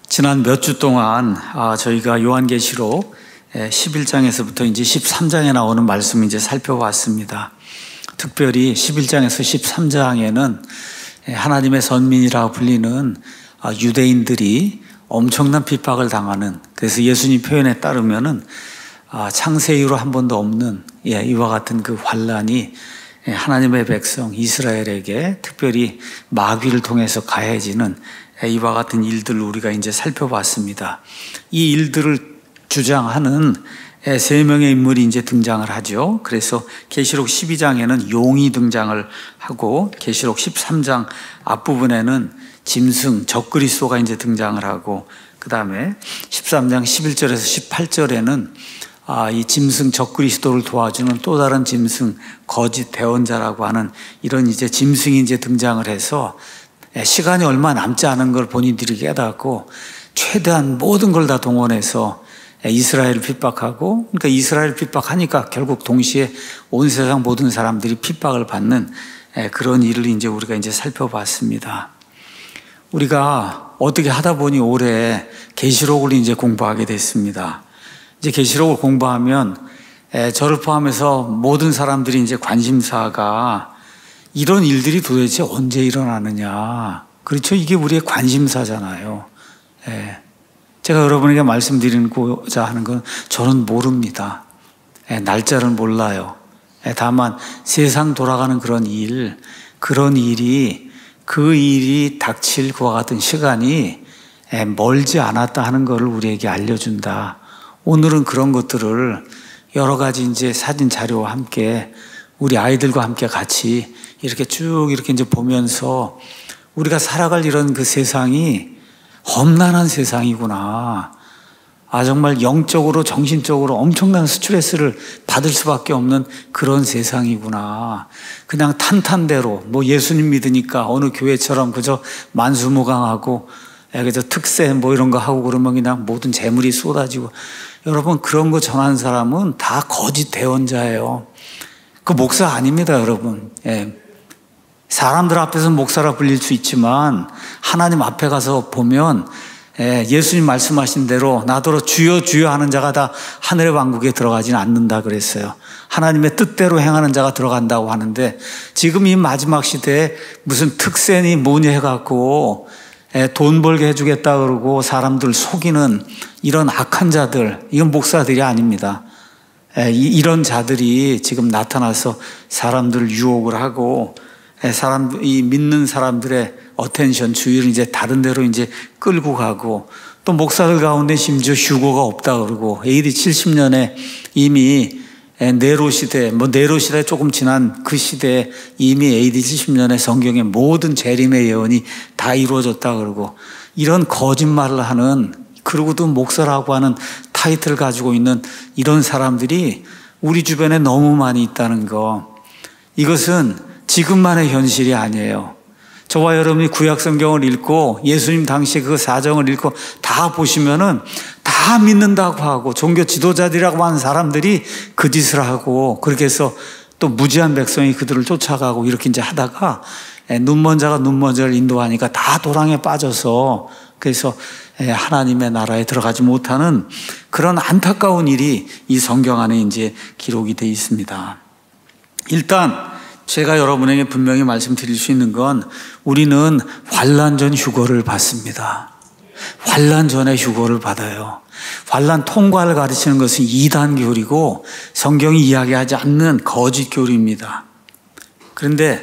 지난 몇 주 동안 저희가 요한계시록 11장에서부터 이제 13장에 나오는 말씀 이제 살펴봤습니다. 특별히 11장에서 13장에는 하나님의 선민이라고 불리는 유대인들이 엄청난 핍박을 당하는, 그래서 예수님 표현에 따르면은 창세 이후로 한 번도 없는 이와 같은 그 환란이 하나님의 백성 이스라엘에게 특별히 마귀를 통해서 가해지는 이와 같은 일들을 우리가 이제 살펴봤습니다. 이 일들을 주장하는 세 명의 인물이 이제 등장을 하죠. 그래서 계시록 12장에는 용이 등장을 하고, 계시록 13장 앞부분에는 짐승 적그리스도가 이제 등장을 하고, 그 다음에 13장 11절에서 18절에는 이 짐승 적그리스도를 도와주는 또 다른 짐승 거짓 대언자라고 하는 이런 이제 짐승이 이제 등장을 해서 시간이 얼마 남지 않은 걸 본인들이 깨닫고 최대한 모든 걸 다 동원해서 이스라엘을 핍박하고, 그러니까 이스라엘 핍박하니까 결국 동시에 온 세상 모든 사람들이 핍박을 받는 그런 일을 이제 우리가 이제 살펴봤습니다. 우리가 어떻게 하다 보니 올해 계시록을 이제 공부하게 됐습니다. 이제 계시록을 공부하면 저를 포함해서 모든 사람들이 이제 관심사가 이런 일들이 도대체 언제 일어나느냐. 그렇죠? 이게 우리의 관심사잖아요. 제가 여러분에게 말씀드리고자 하는 건 저는 모릅니다. 날짜를 몰라요. 다만 세상 돌아가는 그런 일이 그 일이 닥칠 그와 같은 시간이 멀지 않았다 하는 것을 우리에게 알려준다. 오늘은 그런 것들을 여러 가지 이제 사진 자료와 함께 우리 아이들과 함께 같이 이렇게 쭉 이렇게 이제 보면서 우리가 살아갈 이런 그 세상이 험난한 세상이구나. 정말 영적으로 정신적으로 엄청난 스트레스를 받을 수밖에 없는 그런 세상이구나. 그냥 탄탄대로 뭐 예수님 믿으니까 어느 교회처럼 그저 만수무강하고 그저 특세 뭐 이런 거 하고 그러면 그냥 모든 재물이 쏟아지고, 여러분 그런 거 전한 사람은 다 거짓 대언자예요. 그 목사 아닙니다, 여러분. 사람들 앞에서 목사라 불릴 수 있지만 하나님 앞에 가서 보면 예수님 말씀하신 대로 나더러 주여 주여 하는 자가 다 하늘의 왕국에 들어가지는 않는다 그랬어요. 하나님의 뜻대로 행하는 자가 들어간다고 하는데, 지금 이 마지막 시대에 무슨 특세니 뭐니 해갖고 돈 벌게 해주겠다 그러고 사람들 속이는 이런 악한 자들, 이건 목사들이 아닙니다. 이런 자들이 지금 나타나서 사람들을 유혹을 하고 이 믿는 사람들의 어텐션 주의를 이제 다른 데로 이제 끌고 가고, 또 목사들 가운데 심지어 휴거가 없다 그러고, AD 70년에 이미 네로 시대, 네로 시대 조금 지난 그 시대에 이미 AD 70년에 성경의 모든 재림의 예언이 다 이루어졌다 그러고, 이런 거짓말을 하는, 그러고도 목사라고 하는 타이틀을 가지고 있는 이런 사람들이 우리 주변에 너무 많이 있다는 거, 이것은 지금만의 현실이 아니에요. 저와 여러분이 구약 성경을 읽고 예수님 당시에 그 사정을 읽고 다 보시면은 다 믿는다고 하고 종교 지도자들이라고 하는 사람들이 그 짓을 하고, 그렇게 해서 또 무지한 백성이 그들을 쫓아가고 이렇게 이제 하다가 눈먼 자가 눈먼 자를 인도하니까 다 도랑에 빠져서, 그래서 하나님의 나라에 들어가지 못하는 그런 안타까운 일이 이 성경 안에 이제 기록이 되어 있습니다. 일단 제가 여러분에게 분명히 말씀드릴 수 있는 건, 우리는 환난 전 휴거를 받습니다. 환난 전에 휴거를 받아요. 환난 통과를 가르치는 것은 이단 교리고 성경이 이야기하지 않는 거짓 교리입니다. 그런데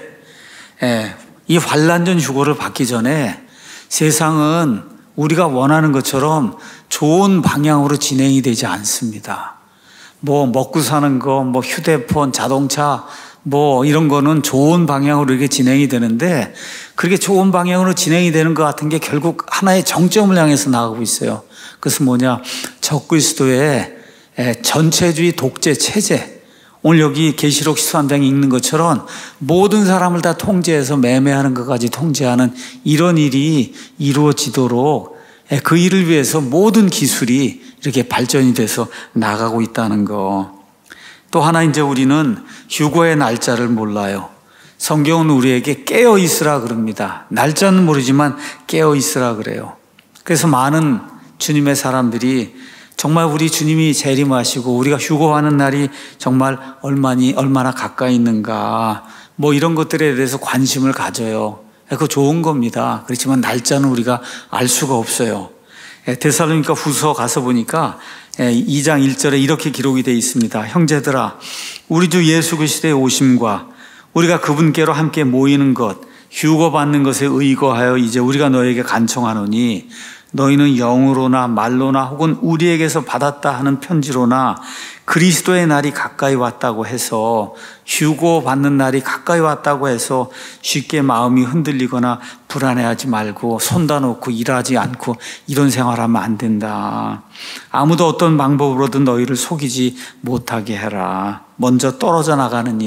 이 환난 전 휴거를 받기 전에 세상은 우리가 원하는 것처럼 좋은 방향으로 진행이 되지 않습니다. 뭐 먹고 사는 거, 뭐 휴대폰, 자동차 뭐 이런 거는 좋은 방향으로 이렇게 진행이 되는데, 그렇게 좋은 방향으로 진행이 되는 것 같은 게 결국 하나의 정점을 향해서 나가고 있어요. 그것은 뭐냐? 적그리스도의 전체주의 독재 체제. 오늘 여기 계시록 13장에 읽는 것처럼 모든 사람을 다 통제해서 매매하는 것까지 통제하는 이런 일이 이루어지도록 그 일을 위해서 모든 기술이 이렇게 발전이 돼서 나가고 있다는 거. 또 하나, 이제 우리는 휴거의 날짜를 몰라요. 성경은 우리에게 깨어 있으라 그럽니다. 날짜는 모르지만 깨어 있으라 그래요. 그래서 많은 주님의 사람들이 정말 우리 주님이 재림하시고 우리가 휴거하는 날이 정말 얼마나 가까이 있는가, 뭐 이런 것들에 대해서 관심을 가져요. 그거 좋은 겁니다. 그렇지만 날짜는 우리가 알 수가 없어요. 데살로니가 후서 가서 보니까 2장 1절에 이렇게 기록이 되어 있습니다. 형제들아, 우리 주 예수 그리스도의 오심과 우리가 그분께로 함께 모이는 것, 휴거받는 것에 의거하여 이제 우리가 너에게 간청하노니 너희는 영으로나 말로나 혹은 우리에게서 받았다 하는 편지로나 그리스도의 날이 가까이 왔다고 해서, 휴거받는 날이 가까이 왔다고 해서 쉽게 마음이 흔들리거나 불안해하지 말고 손다 놓고 일하지 않고 이런 생활하면 안 된다. 아무도 어떤 방법으로든 너희를 속이지 못하게 해라. 먼저 떨어져 나가는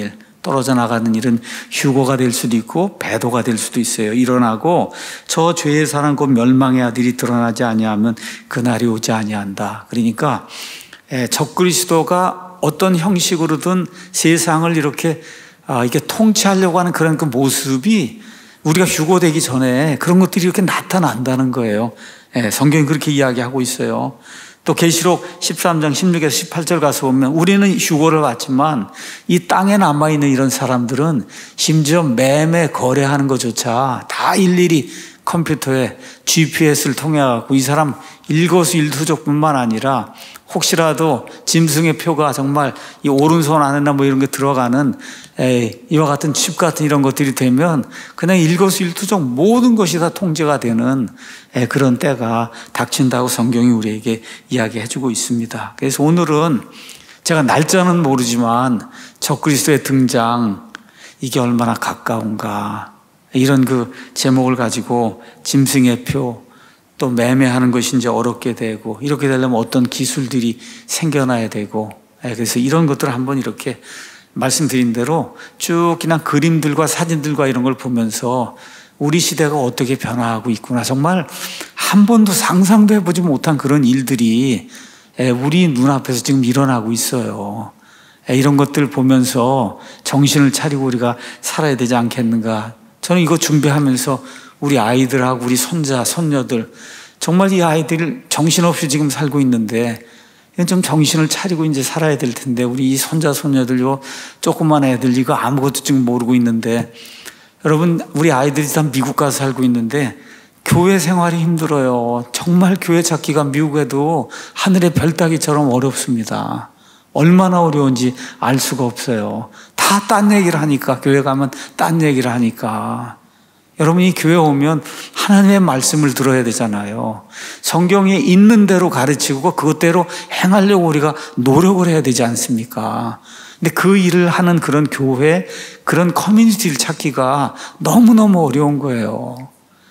일은 휴거가 될 수도 있고 배도가 될 수도 있어요. 일어나고 저 죄의 사람 곧 멸망의 아들이 드러나지 아니하면 그날이 오지 아니한다. 그러니까 적그리스도가 어떤 형식으로든 세상을 이렇게 통치하려고 하는 그런 그 모습이 우리가 휴거되기 전에 그런 것들이 이렇게 나타난다는 거예요. 성경이 그렇게 이야기하고 있어요. 또 계시록 13장 16에서 18절 가서 보면 우리는 휴거를 받지만 이 땅에 남아있는 이런 사람들은 심지어 매매 거래하는 것조차 다 일일이 컴퓨터에 GPS를 통해 갖고 이 사람 일거수일투족뿐만 아니라 혹시라도 짐승의 표가 정말 이 오른손 안에나 뭐 이런 게 들어가는 이와 같은 칩 같은 이런 것들이 되면 그냥 일거수일투족 모든 것이 다 통제가 되는 그런 때가 닥친다고 성경이 우리에게 이야기해주고 있습니다. 그래서 오늘은 제가 날짜는 모르지만 적그리스도의 등장, 이게 얼마나 가까운가, 이런 그 제목을 가지고 짐승의 표, 또 매매하는 것이 이제 어렵게 되고, 이렇게 되려면 어떤 기술들이 생겨나야 되고, 그래서 이런 것들을 한번 이렇게 말씀드린 대로 쭉 그냥 그림들과 사진들과 이런 걸 보면서 우리 시대가 어떻게 변화하고 있구나, 정말 한 번도 상상도 해보지 못한 그런 일들이 우리 눈앞에서 지금 일어나고 있어요. 이런 것들을 보면서 정신을 차리고 우리가 살아야 되지 않겠는가. 저는 이거 준비하면서 우리 아이들하고 우리 손자, 손녀들, 정말 이 아이들 정신없이 지금 살고 있는데 좀 정신을 차리고 이제 살아야 될 텐데, 우리 이 손자, 손녀들, 요 조그만 애들 이거 아무것도 지금 모르고 있는데, 여러분 우리 아이들이 다 미국 가서 살고 있는데 교회 생활이 힘들어요. 정말 교회 찾기가 미국에도 하늘의 별 따기처럼 어렵습니다. 얼마나 어려운지 알 수가 없어요. 다 딴 얘기를 하니까, 교회 가면 딴 얘기를 하니까. 여러분이 교회 오면 하나님의 말씀을 들어야 되잖아요. 성경에 있는 대로 가르치고 그것대로 행하려고 우리가 노력을 해야 되지 않습니까? 근데 그 일을 하는 그런 교회, 그런 커뮤니티를 찾기가 너무너무 어려운 거예요.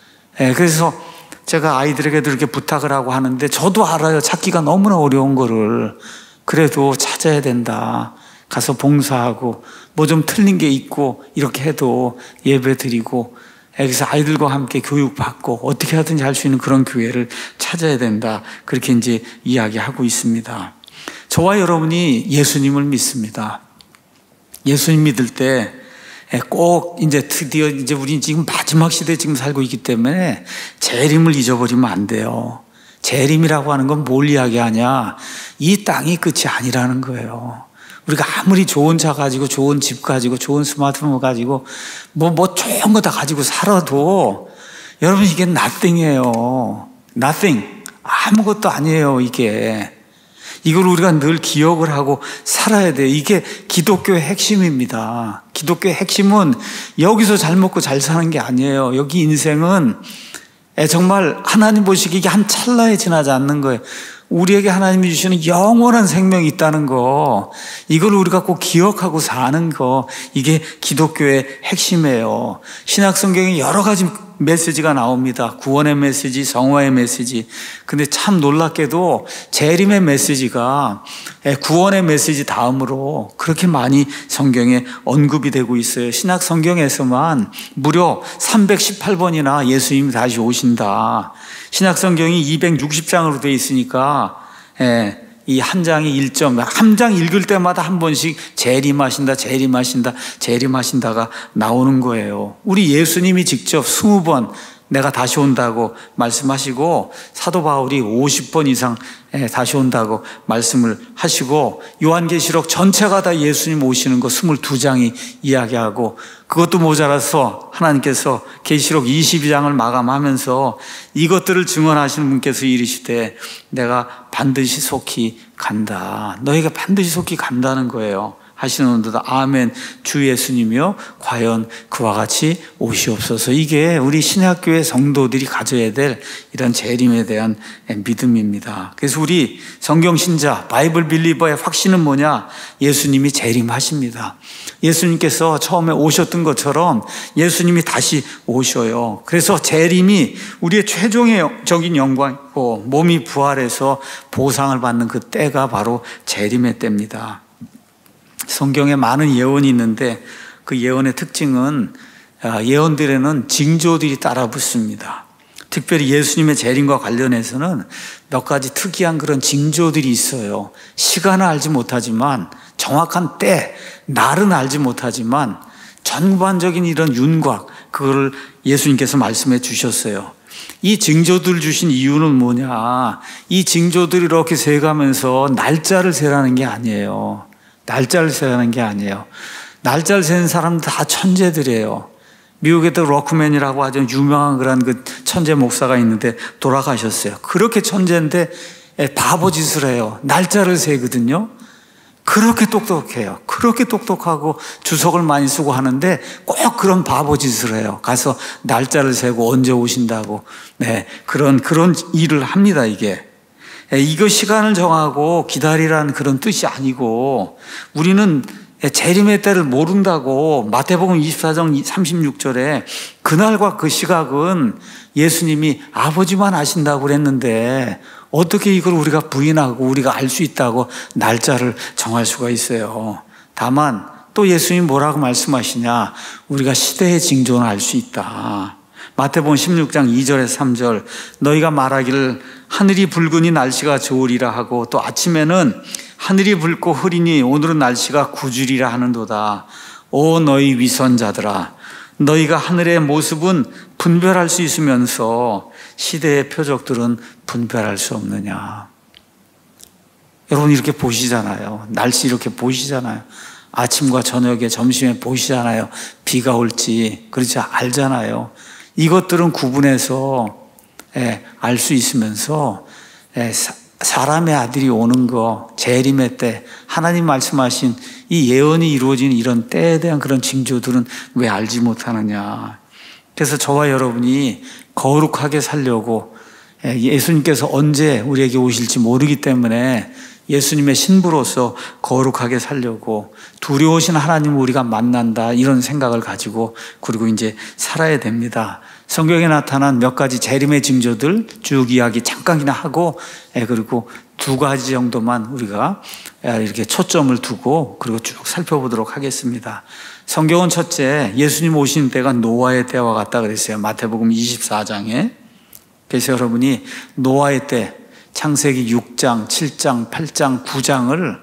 그래서 제가 아이들에게도 이렇게 부탁을 하고 하는데, 저도 알아요. 찾기가 너무나 어려운 거를. 그래도 찾아야 된다. 가서 봉사하고 뭐 좀 틀린 게 있고 이렇게 해도 예배 드리고, 그래서 아이들과 함께 교육받고 어떻게 하든지 할 수 있는 그런 교회를 찾아야 된다. 그렇게 이제 이야기하고 있습니다. 저와 여러분이 예수님을 믿습니다. 예수님 믿을 때 꼭 이제 드디어 이제 우리 지금 마지막 시대에 지금 살고 있기 때문에 재림을 잊어버리면 안 돼요. 재림이라고 하는 건 뭘 이야기하냐? 이 땅이 끝이 아니라는 거예요. 우리가 아무리 좋은 차 가지고 좋은 집 가지고 좋은 스마트폰 가지고 뭐 좋은 거 다 가지고 살아도 여러분 이게 nothing이에요. nothing. 아무것도 아니에요. 이걸 우리가 늘 기억을 하고 살아야 돼요. 이게 기독교의 핵심입니다. 기독교의 핵심은 여기서 잘 먹고 잘 사는 게 아니에요. 여기 인생은 정말 하나님 보시기에 이게 한 찰나에 지나지 않는 거예요. 우리에게 하나님이 주시는 영원한 생명이 있다는 거, 이걸 우리가 꼭 기억하고 사는 거, 이게 기독교의 핵심이에요. 신약 성경에 여러 가지 메시지가 나옵니다. 구원의 메시지, 성화의 메시지. 근데 참 놀랍게도 재림의 메시지가 구원의 메시지 다음으로 그렇게 많이 성경에 언급이 되고 있어요. 신약 성경에서만 무려 318번이나 예수님이 다시 오신다. 신약 성경이 260장으로 되어 있으니까 이 한 장이 1점, 한 장 읽을 때마다 한 번씩 재림하신다, 재림하신다, 재림하신다가 나오는 거예요. 우리 예수님이 직접 20번 내가 다시 온다고 말씀하시고, 사도 바울이 50번 이상 다시 온다고 말씀을 하시고, 요한계시록 전체가 다 예수님 오시는 거 22장이 이야기하고, 그것도 모자라서 하나님께서 계시록 22장을 마감하면서 이것들을 증언하시는 분께서 이르시되 내가 반드시 속히 간다. 너희가 반드시 속히 간다는 거예요. 하시는도다. 아멘. 주 예수님이요 과연 그와 같이 오시옵소서. 이게 우리 신약교회 성도들이 가져야 될 이런 재림에 대한 믿음입니다. 그래서 우리 성경신자 바이블 빌리버의 확신은 뭐냐? 예수님이 재림하십니다. 예수님께서 처음에 오셨던 것처럼 예수님이 다시 오셔요. 그래서 재림이 우리의 최종적인 영광이고, 몸이 부활해서 보상을 받는 그 때가 바로 재림의 때입니다. 성경에 많은 예언이 있는데 그 예언의 특징은 예언들에는 징조들이 따라 붙습니다. 특별히 예수님의 재림과 관련해서는 몇 가지 특이한 그런 징조들이 있어요. 시간은 알지 못하지만, 정확한 때, 날은 알지 못하지만 전반적인 이런 윤곽, 그거를 예수님께서 말씀해 주셨어요. 이 징조들을 주신 이유는 뭐냐? 이 징조들이 이렇게 세가면서 날짜를 세라는 게 아니에요. 날짜를 세라는 게 아니에요. 날짜를 세는 사람들 다 천재들이에요. 미국에도 록맨이라고 아주 유명한 그런 그 천재 목사가 있는데 돌아가셨어요. 그렇게 천재인데 바보짓을 해요. 날짜를 세거든요. 그렇게 똑똑해요. 그렇게 똑똑하고 주석을 많이 쓰고 하는데 꼭 그런 바보짓을 해요. 가서 날짜를 세고 언제 오신다고. 네, 그런 일을 합니다, 이게. 이거 시간을 정하고 기다리라는 그런 뜻이 아니고, 우리는 재림의 때를 모른다고 마태복음 24장 36절에 그날과 그 시각은 예수님이 아버지만 아신다고 그랬는데 어떻게 이걸 우리가 부인하고 우리가 알 수 있다고 날짜를 정할 수가 있어요. 다만 또 예수님이 뭐라고 말씀하시냐? 우리가 시대의 징조는 알 수 있다. 마태복음 16장 2절에서 3절, 너희가 말하기를 하늘이 붉으니 날씨가 좋으리라 하고, 또 아침에는 하늘이 붉고 흐리니 오늘은 날씨가 구주리라 하는도다. 오 너희 위선자들아, 너희가 하늘의 모습은 분별할 수 있으면서 시대의 표적들은 분별할 수 없느냐. 여러분 이렇게 보시잖아요. 날씨 이렇게 보시잖아요. 아침과 저녁에 점심에 보시잖아요. 비가 올지. 그렇지, 알잖아요. 이것들은 구분해서 알 수 있으면서 사람의 아들이 오는 거, 재림의 때, 하나님 말씀하신 이 예언이 이루어지는 이런 때에 대한 그런 징조들은 왜 알지 못하느냐. 그래서 저와 여러분이 거룩하게 살려고, 예수님께서 언제 우리에게 오실지 모르기 때문에 예수님의 신부로서 거룩하게 살려고, 두려우신 하나님을 우리가 만난다, 이런 생각을 가지고 그리고 이제 살아야 됩니다. 성경에 나타난 몇 가지 재림의 징조들 쭉 이야기 잠깐이나 하고, 그리고 두 가지 정도만 우리가 이렇게 초점을 두고 그리고 쭉 살펴보도록 하겠습니다. 성경은 첫째, 예수님 오시는 때가 노아의 때와 같다 그랬어요. 마태복음 24장에. 그래서 여러분이 노아의 때, 창세기 6장, 7장, 8장, 9장을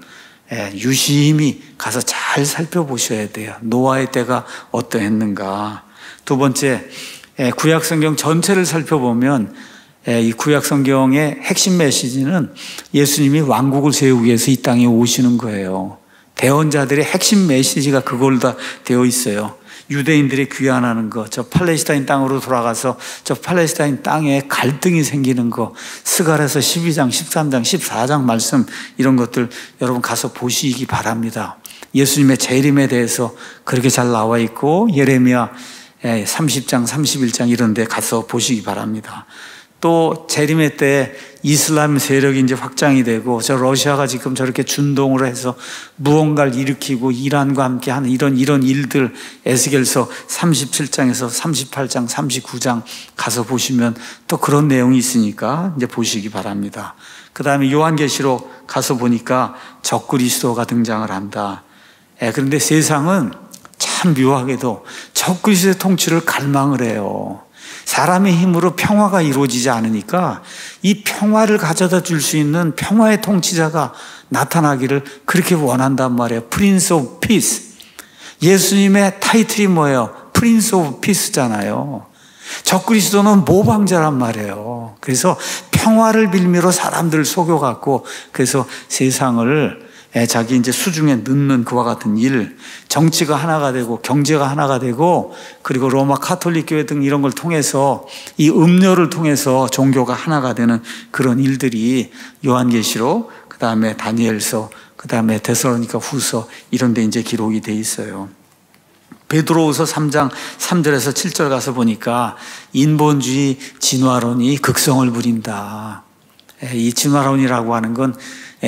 유심히 가서 잘 살펴보셔야 돼요. 노아의 때가 어떠했는가. 두 번째, 구약성경 전체를 살펴보면 이 구약성경의 핵심 메시지는 예수님이 왕국을 세우기 위해서 이 땅에 오시는 거예요. 대언자들의 핵심 메시지가 그걸로 다 되어 있어요. 유대인들이 귀환하는 거, 저 팔레스타인 땅으로 돌아가서 저 팔레스타인 땅에 갈등이 생기는 거, 스가랴서 12장, 13장, 14장 말씀, 이런 것들 여러분 가서 보시기 바랍니다. 예수님의 재림에 대해서 그렇게 잘 나와 있고, 예레미야 30장, 31장 이런 데 가서 보시기 바랍니다. 또 재림의 때 이슬람 세력이 이제 확장이 되고, 저 러시아가 지금 저렇게 준동을 해서 무언가를 일으키고 이란과 함께 하는 이런 일들, 에스겔서 37장에서 38장, 39장 가서 보시면 또 그런 내용이 있으니까 이제 보시기 바랍니다. 그 다음에 요한계시록 가서 보니까 적그리스도가 등장을 한다. 그런데 세상은 참 묘하게도 적그리스도의 통치를 갈망을 해요. 사람의 힘으로 평화가 이루어지지 않으니까 이 평화를 가져다 줄 수 있는 평화의 통치자가 나타나기를 그렇게 원한단 말이에요. 프린스 오브 피스. 예수님의 타이틀이 뭐예요? 프린스 오브 피스잖아요. 적그리스도는 모방자란 말이에요. 그래서 평화를 빌미로 사람들을 속여갖고 그래서 세상을 자기 이제 수중에 넣는 그와 같은 일, 정치가 하나가 되고 경제가 하나가 되고 그리고 로마 카톨릭 교회 등 이런 걸 통해서 이 음료를 통해서 종교가 하나가 되는 그런 일들이 요한계시록, 그 다음에 다니엘서, 그 다음에 데살로니가 후서 이런 데 이제 기록이 돼 있어요. 베드로후서 3장 3절에서 7절 가서 보니까 인본주의 진화론이 극성을 부린다. 이 진화론이라고 하는 건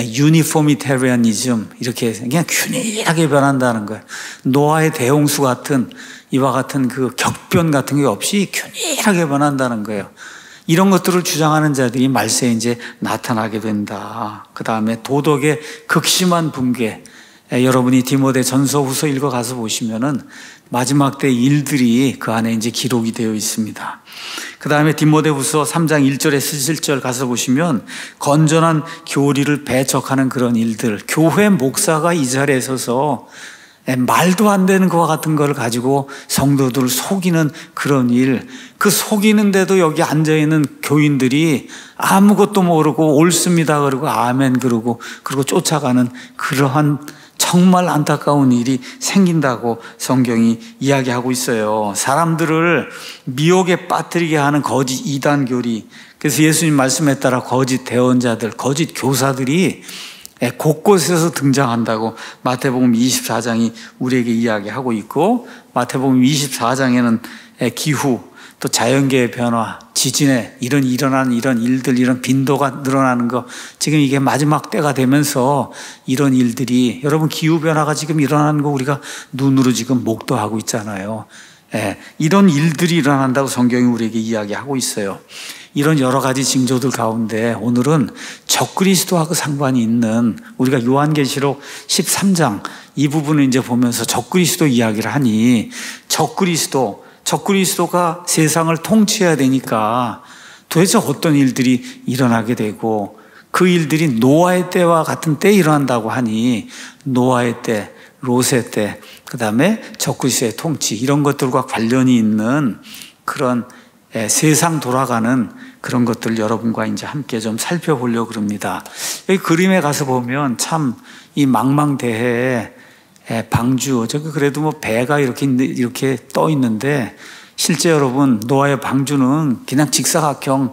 유니포미테리아니즘, 이렇게 그냥 균일하게 변한다는 거예요. 노아의 대홍수 같은 이와 같은 그 격변 같은 게 없이 균일하게 변한다는 거예요. 이런 것들을 주장하는 자들이 말세에 이제 나타나게 된다. 그 다음에 도덕의 극심한 붕괴. 여러분이 디모데 전서 후서 읽어가서 보시면은 마지막 때 일들이 그 안에 이제 기록이 되어 있습니다. 그 다음에 디모데 후서 3장 1절에서 7절 가서 보시면 건전한 교리를 배척하는 그런 일들, 교회 목사가 이 자리에 서서 말도 안 되는 것과 같은 걸 가지고 성도들을 속이는 그런 일, 그 속이는데도 여기 앉아있는 교인들이 아무것도 모르고 옳습니다 그러고 아멘 그러고 그리고 쫓아가는 그러한 정말 안타까운 일이 생긴다고 성경이 이야기하고 있어요. 사람들을 미혹에 빠뜨리게 하는 거짓 이단 교리, 그래서 예수님 말씀에 따라 거짓 대언자들, 거짓 교사들이 곳곳에서 등장한다고 마태복음 24장이 우리에게 이야기하고 있고, 마태복음 24장에는 기후, 또 자연계의 변화, 지진에 일어나는 이런 일들, 이런 빈도가 늘어나는 거, 지금 이게 마지막 때가 되면서 이런 일들이, 여러분 기후변화가 지금 일어나는 거 우리가 눈으로 지금 목도하고 있잖아요. 이런 일들이 일어난다고 성경이 우리에게 이야기하고 있어요. 이런 여러 가지 징조들 가운데 오늘은 적그리스도하고 상관이 있는, 우리가 요한계시록 13장 이 부분을 이제 보면서 적그리스도 이야기를 하니, 적그리스도가 세상을 통치해야 되니까 도대체 어떤 일들이 일어나게 되고, 그 일들이 노아의 때와 같은 때에 일어난다고 하니 노아의 때, 롯의 때, 그 다음에 적그리스도의 통치, 이런 것들과 관련이 있는 그런 세상 돌아가는 그런 것들 여러분과 이제 함께 좀 살펴보려고 그럽니다. 여기 그림에 가서 보면 참 이 망망대해에 방주, 저기 그래도 뭐 배가 이렇게 떠 있는데, 실제 여러분 노아의 방주는 그냥 직사각형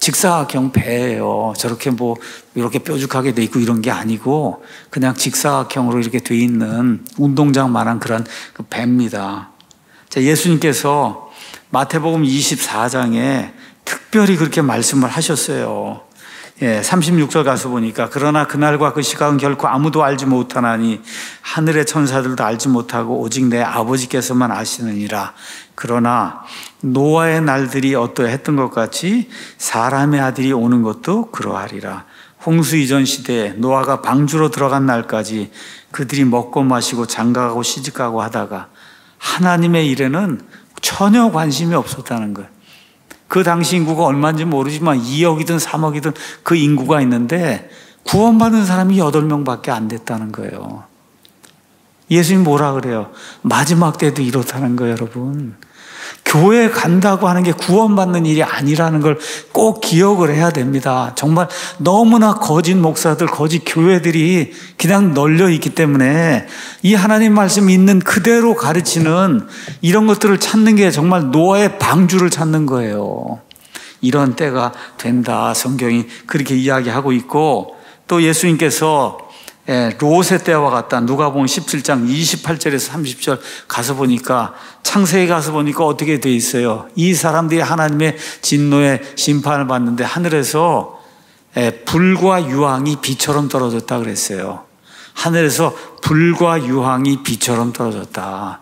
배예요. 저렇게 뭐 이렇게 뾰족하게 돼 있고 이런 게 아니고 그냥 직사각형으로 이렇게 돼 있는 운동장만한 그런 그 배입니다. 자, 예수님께서 마태복음 24장에 특별히 그렇게 말씀을 하셨어요. 36절 가서 보니까, 그러나 그날과 그 시각은 결코 아무도 알지 못하나니 하늘의 천사들도 알지 못하고 오직 내 아버지께서만 아시느니라. 그러나 노아의 날들이 어떠했던 것 같이 사람의 아들이 오는 것도 그러하리라. 홍수 이전 시대에 노아가 방주로 들어간 날까지 그들이 먹고 마시고 장가가고 시집가고 하다가 하나님의 일에는 전혀 관심이 없었다는 거예요. 그 당시 인구가 얼마인지 모르지만 2억이든 3억이든 그 인구가 있는데 구원받은 사람이 8명밖에 안 됐다는 거예요. 예수님 뭐라 그래요? 마지막 때도 이렇다는 거예요, 여러분. 교회 간다고 하는 게 구원받는 일이 아니라는 걸 꼭 기억을 해야 됩니다. 정말 너무나 거짓 목사들, 거짓 교회들이 그냥 널려 있기 때문에 이 하나님 말씀 있는 그대로 가르치는 이런 것들을 찾는 게 정말 노아의 방주를 찾는 거예요. 이런 때가 된다, 성경이 그렇게 이야기하고 있고, 또 예수님께서 롯의 때와 같다, 누가복음 17장 28절에서 30절 가서 보니까, 창세기 가서 보니까 어떻게 돼 있어요? 이 사람들이 하나님의 진노의 심판을 받는데 하늘에서 불과 유황이 비처럼 떨어졌다 그랬어요. 하늘에서 불과 유황이 비처럼 떨어졌다.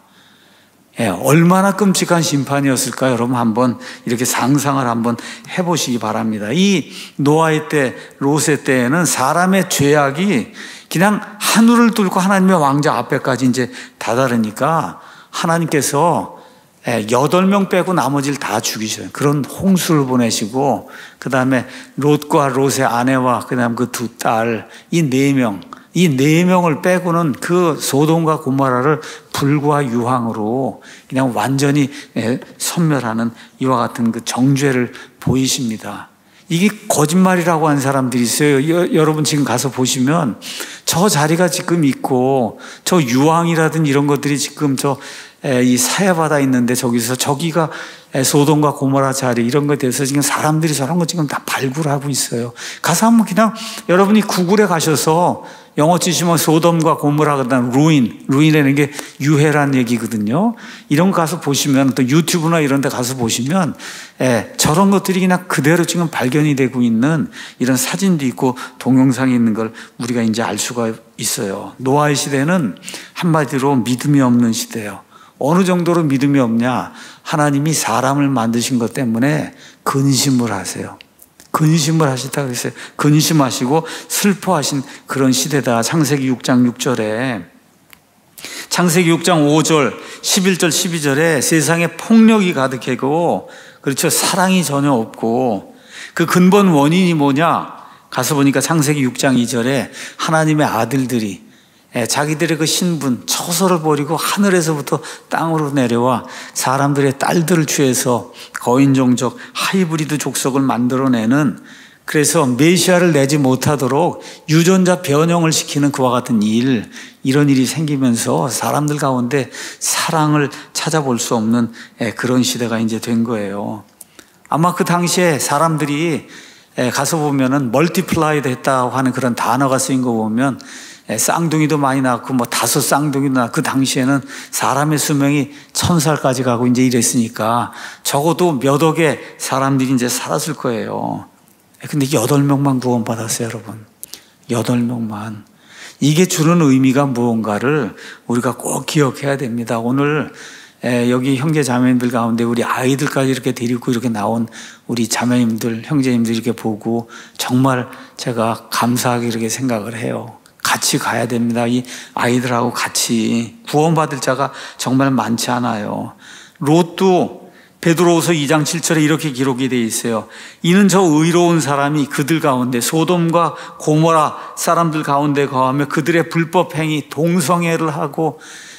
얼마나 끔찍한 심판이었을까요? 여러분 한번 이렇게 상상을 한번 해보시기 바랍니다. 이 노아의 때, 롯의 때에는 사람의 죄악이 그냥 하늘을 뚫고 하나님의 왕자 앞에까지 이제 다다르니까 하나님께서 8명 빼고 나머지를 다 죽이셔요. 그런 홍수를 보내시고, 그 다음에 롯과 롯의 아내와 그 다음 그 두 딸, 이 4명, 이 4명을 빼고는 그 소돔과 고모라를 불과 유황으로 그냥 완전히 섬멸하는 이와 같은 그 정죄를 보이십니다. 이게 거짓말이라고 하는 사람들이 있어요. 여러분 지금 가서 보시면 저 자리가 지금 있고 저 유황이라든 이런 것들이 지금 이 사해바다 있는데 저기가 소돔과 고모라 자리 이런 것에 대해서 지금 사람들이 저런 거 지금 다 발굴하고 있어요. 가서 한번 그냥 여러분이 구글에 가셔서 영어 치시면 소돔과 고모라 그다음 루인이라는 게 유해란 얘기거든요. 이런 거 가서 보시면 또 유튜브나 이런 데 가서 보시면 저런 것들이 그냥 그대로 지금 발견이 되고 있는 이런 사진도 있고 동영상이 있는 걸 우리가 이제 알 수가 있어요. 노아의 시대는 한마디로 믿음이 없는 시대예요. 어느 정도로 믿음이 없냐? 하나님이 사람을 만드신 것 때문에 근심을 하세요. 근심을 하시다 그랬어요. 근심하시고 슬퍼하신 그런 시대다. 창세기 6장 6절에 창세기 6장 5절 11절 12절에 세상에 폭력이 가득하고 그렇죠. 사랑이 전혀 없고 그 근본 원인이 뭐냐? 가서 보니까 창세기 6장 2절에 하나님의 아들들이 자기들의 그 신분, 처소를 버리고 하늘에서부터 땅으로 내려와 사람들의 딸들을 취해서 거인종족, 하이브리드 족속을 만들어내는 그래서 메시아를 내지 못하도록 유전자 변형을 시키는 그와 같은 이런 일이 생기면서 사람들 가운데 사랑을 찾아볼 수 없는 그런 시대가 이제 된 거예요. 아마 그 당시에 사람들이 가서 보면은 멀티플라이드 했다고 하는 그런 단어가 쓰인 거 보면 쌍둥이도 많이 낳고 5 쌍둥이도 낳고 그 당시에는 사람의 수명이 1000살까지 가고 이제 이랬으니까 적어도 몇 억의 사람들이 이제 살았을 거예요. 근데 8명만 구원받았어요, 여러분. 8명만. 이게 주는 의미가 무언가를 우리가 꼭 기억해야 됩니다. 오늘 여기 형제 자매님들 가운데 우리 아이들까지 이렇게 데리고 이렇게 나온 우리 자매님들, 형제님들 이렇게 보고 정말 제가 감사하게 이렇게 생각을 해요. 같이 가야 됩니다. 이 아이들하고 같이 구원받을 자가 정말 많지 않아요. 롯도 베드로후서 2장 7절에 이렇게 기록이 되어 있어요. 이는 저 의로운 사람이 그들 가운데 소돔과 고모라 사람들 가운데 거하며 그들의 불법 행위 동성애를 하고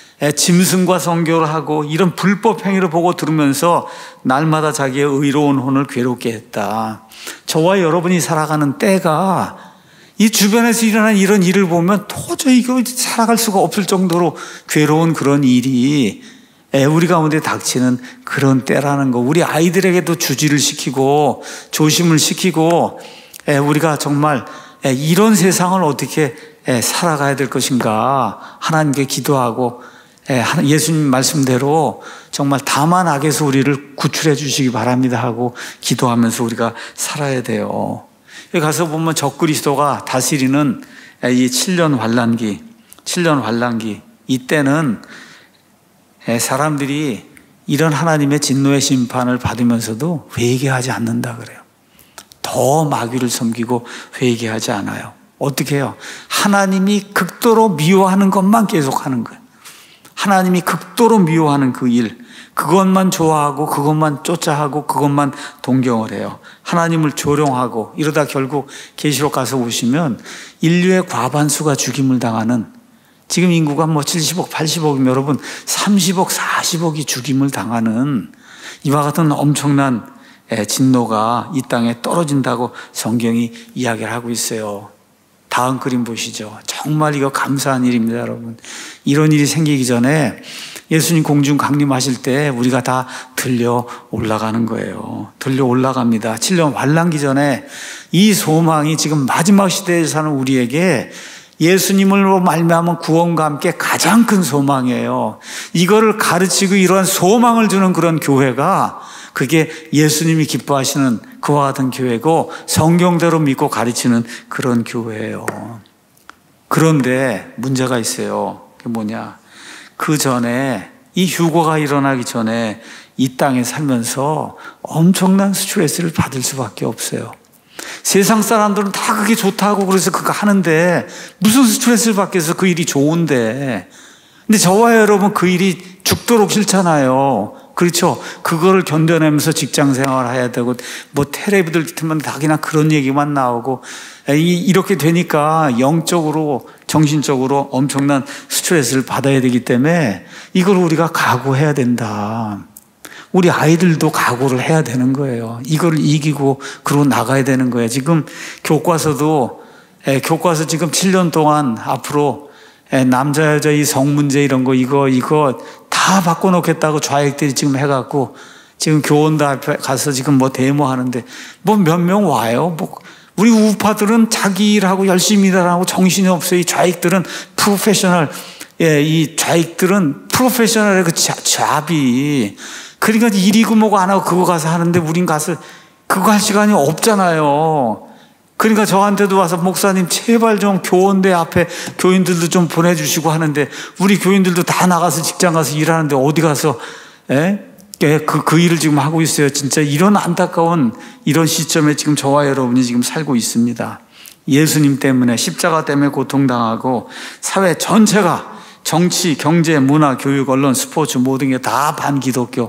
짐승과 성교를 하고 이런 불법 행위를 보고 들으면서 날마다 자기의 의로운 혼을 괴롭게 했다. 저와 여러분이 살아가는 때가 이 주변에서 일어난 이런 일을 보면 도저히 이거 살아갈 수가 없을 정도로 괴로운 그런 일이 우리 가운데 닥치는 그런 때라는 거. 우리 아이들에게도 주지를 시키고 조심을 시키고 우리가 정말 이런 세상을 어떻게 살아가야 될 것인가 하나님께 기도하고 예수님 말씀대로 정말 다만 악에서 우리를 구출해 주시기 바랍니다 하고 기도하면서 우리가 살아야 돼요. 여기 가서 보면 적그리스도가 다스리는 이 7년 환란기 이때는 사람들이 이런 하나님의 진노의 심판을 받으면서도 회개하지 않는다 그래요. 더 마귀를 섬기고 회개하지 않아요. 어떻게 해요? 하나님이 극도로 미워하는 것만 계속하는 거예요. 하나님이 극도로 미워하는 그 일, 그것만 좋아하고 그것만 쫓아하고 그것만 동경을 해요. 하나님을 조롱하고 이러다 결국 계시록 가서 보시면 인류의 과반수가 죽임을 당하는, 지금 인구가 70억 80억이면 여러분 30억 40억이 죽임을 당하는 이와 같은 엄청난 진노가 이 땅에 떨어진다고 성경이 이야기를 하고 있어요. 다음 그림 보시죠. 정말 이거 감사한 일입니다, 여러분. 이런 일이 생기기 전에 예수님 공중 강림하실 때 우리가 다 들려 올라가는 거예요. 들려 올라갑니다. 7년 환란기 전에 이 소망이 지금 마지막 시대에 사는 우리에게 예수님으로 말미암은 구원과 함께 가장 큰 소망이에요. 이거를 가르치고 이러한 소망을 주는 그런 교회가 그게 예수님이 기뻐하시는 그와 같은 교회고 성경대로 믿고 가르치는 그런 교회예요. 그런데 문제가 있어요. 그게 뭐냐? 그 전에 이 휴거가 일어나기 전에 이 땅에 살면서 엄청난 스트레스를 받을 수밖에 없어요. 세상 사람들은 다 그게 좋다고 그래서 그거 하는데 무슨 스트레스를 받겠어? 그 일이 좋은데. 근데 저와 여러분 그 일이 죽도록 싫잖아요. 그렇죠? 그거를 견뎌내면서 직장 생활을 해야 되고 텔레비들 틀면 다 그냥 그런 얘기만 나오고 이렇게 되니까 영적으로 정신적으로 엄청난 스트레스를 받아야 되기 때문에 이걸 우리가 각오해야 된다. 우리 아이들도 각오를 해야 되는 거예요. 이걸 이기고 그러고 나가야 되는 거예요. 지금 교과서 지금 7년 동안 앞으로 남자 여자 이 성문제 이런 거 이거 다 바꿔놓겠다고 좌익들이 지금 해갖고 지금 교원들 앞에 가서 지금 뭐 데모하는데 뭐 몇 명 와요. 뭐 우리 우파들은 자기 일하고 열심히 일하고 정신이 없어요. 이 좌익들은 프로페셔널, 이 좌익들은 프로페셔널의 그 잡이. 그러니까 일이고 뭐고 안 하고 그거 가서 하는데 우린 가서 그거 할 시간이 없잖아요. 그러니까 저한테도 와서 목사님 제발 좀 교원대 앞에 교인들도 좀 보내주시고 하는데 우리 교인들도 다 나가서 직장 가서 일하는데 어디 가서 그 일을 지금 하고 있어요. 진짜 이런 안타까운 이런 시점에 지금 저와 여러분이 지금 살고 있습니다. 예수님 때문에 십자가 때문에 고통당하고 사회 전체가 정치, 경제, 문화, 교육, 언론, 스포츠 모든 게 다 반기독교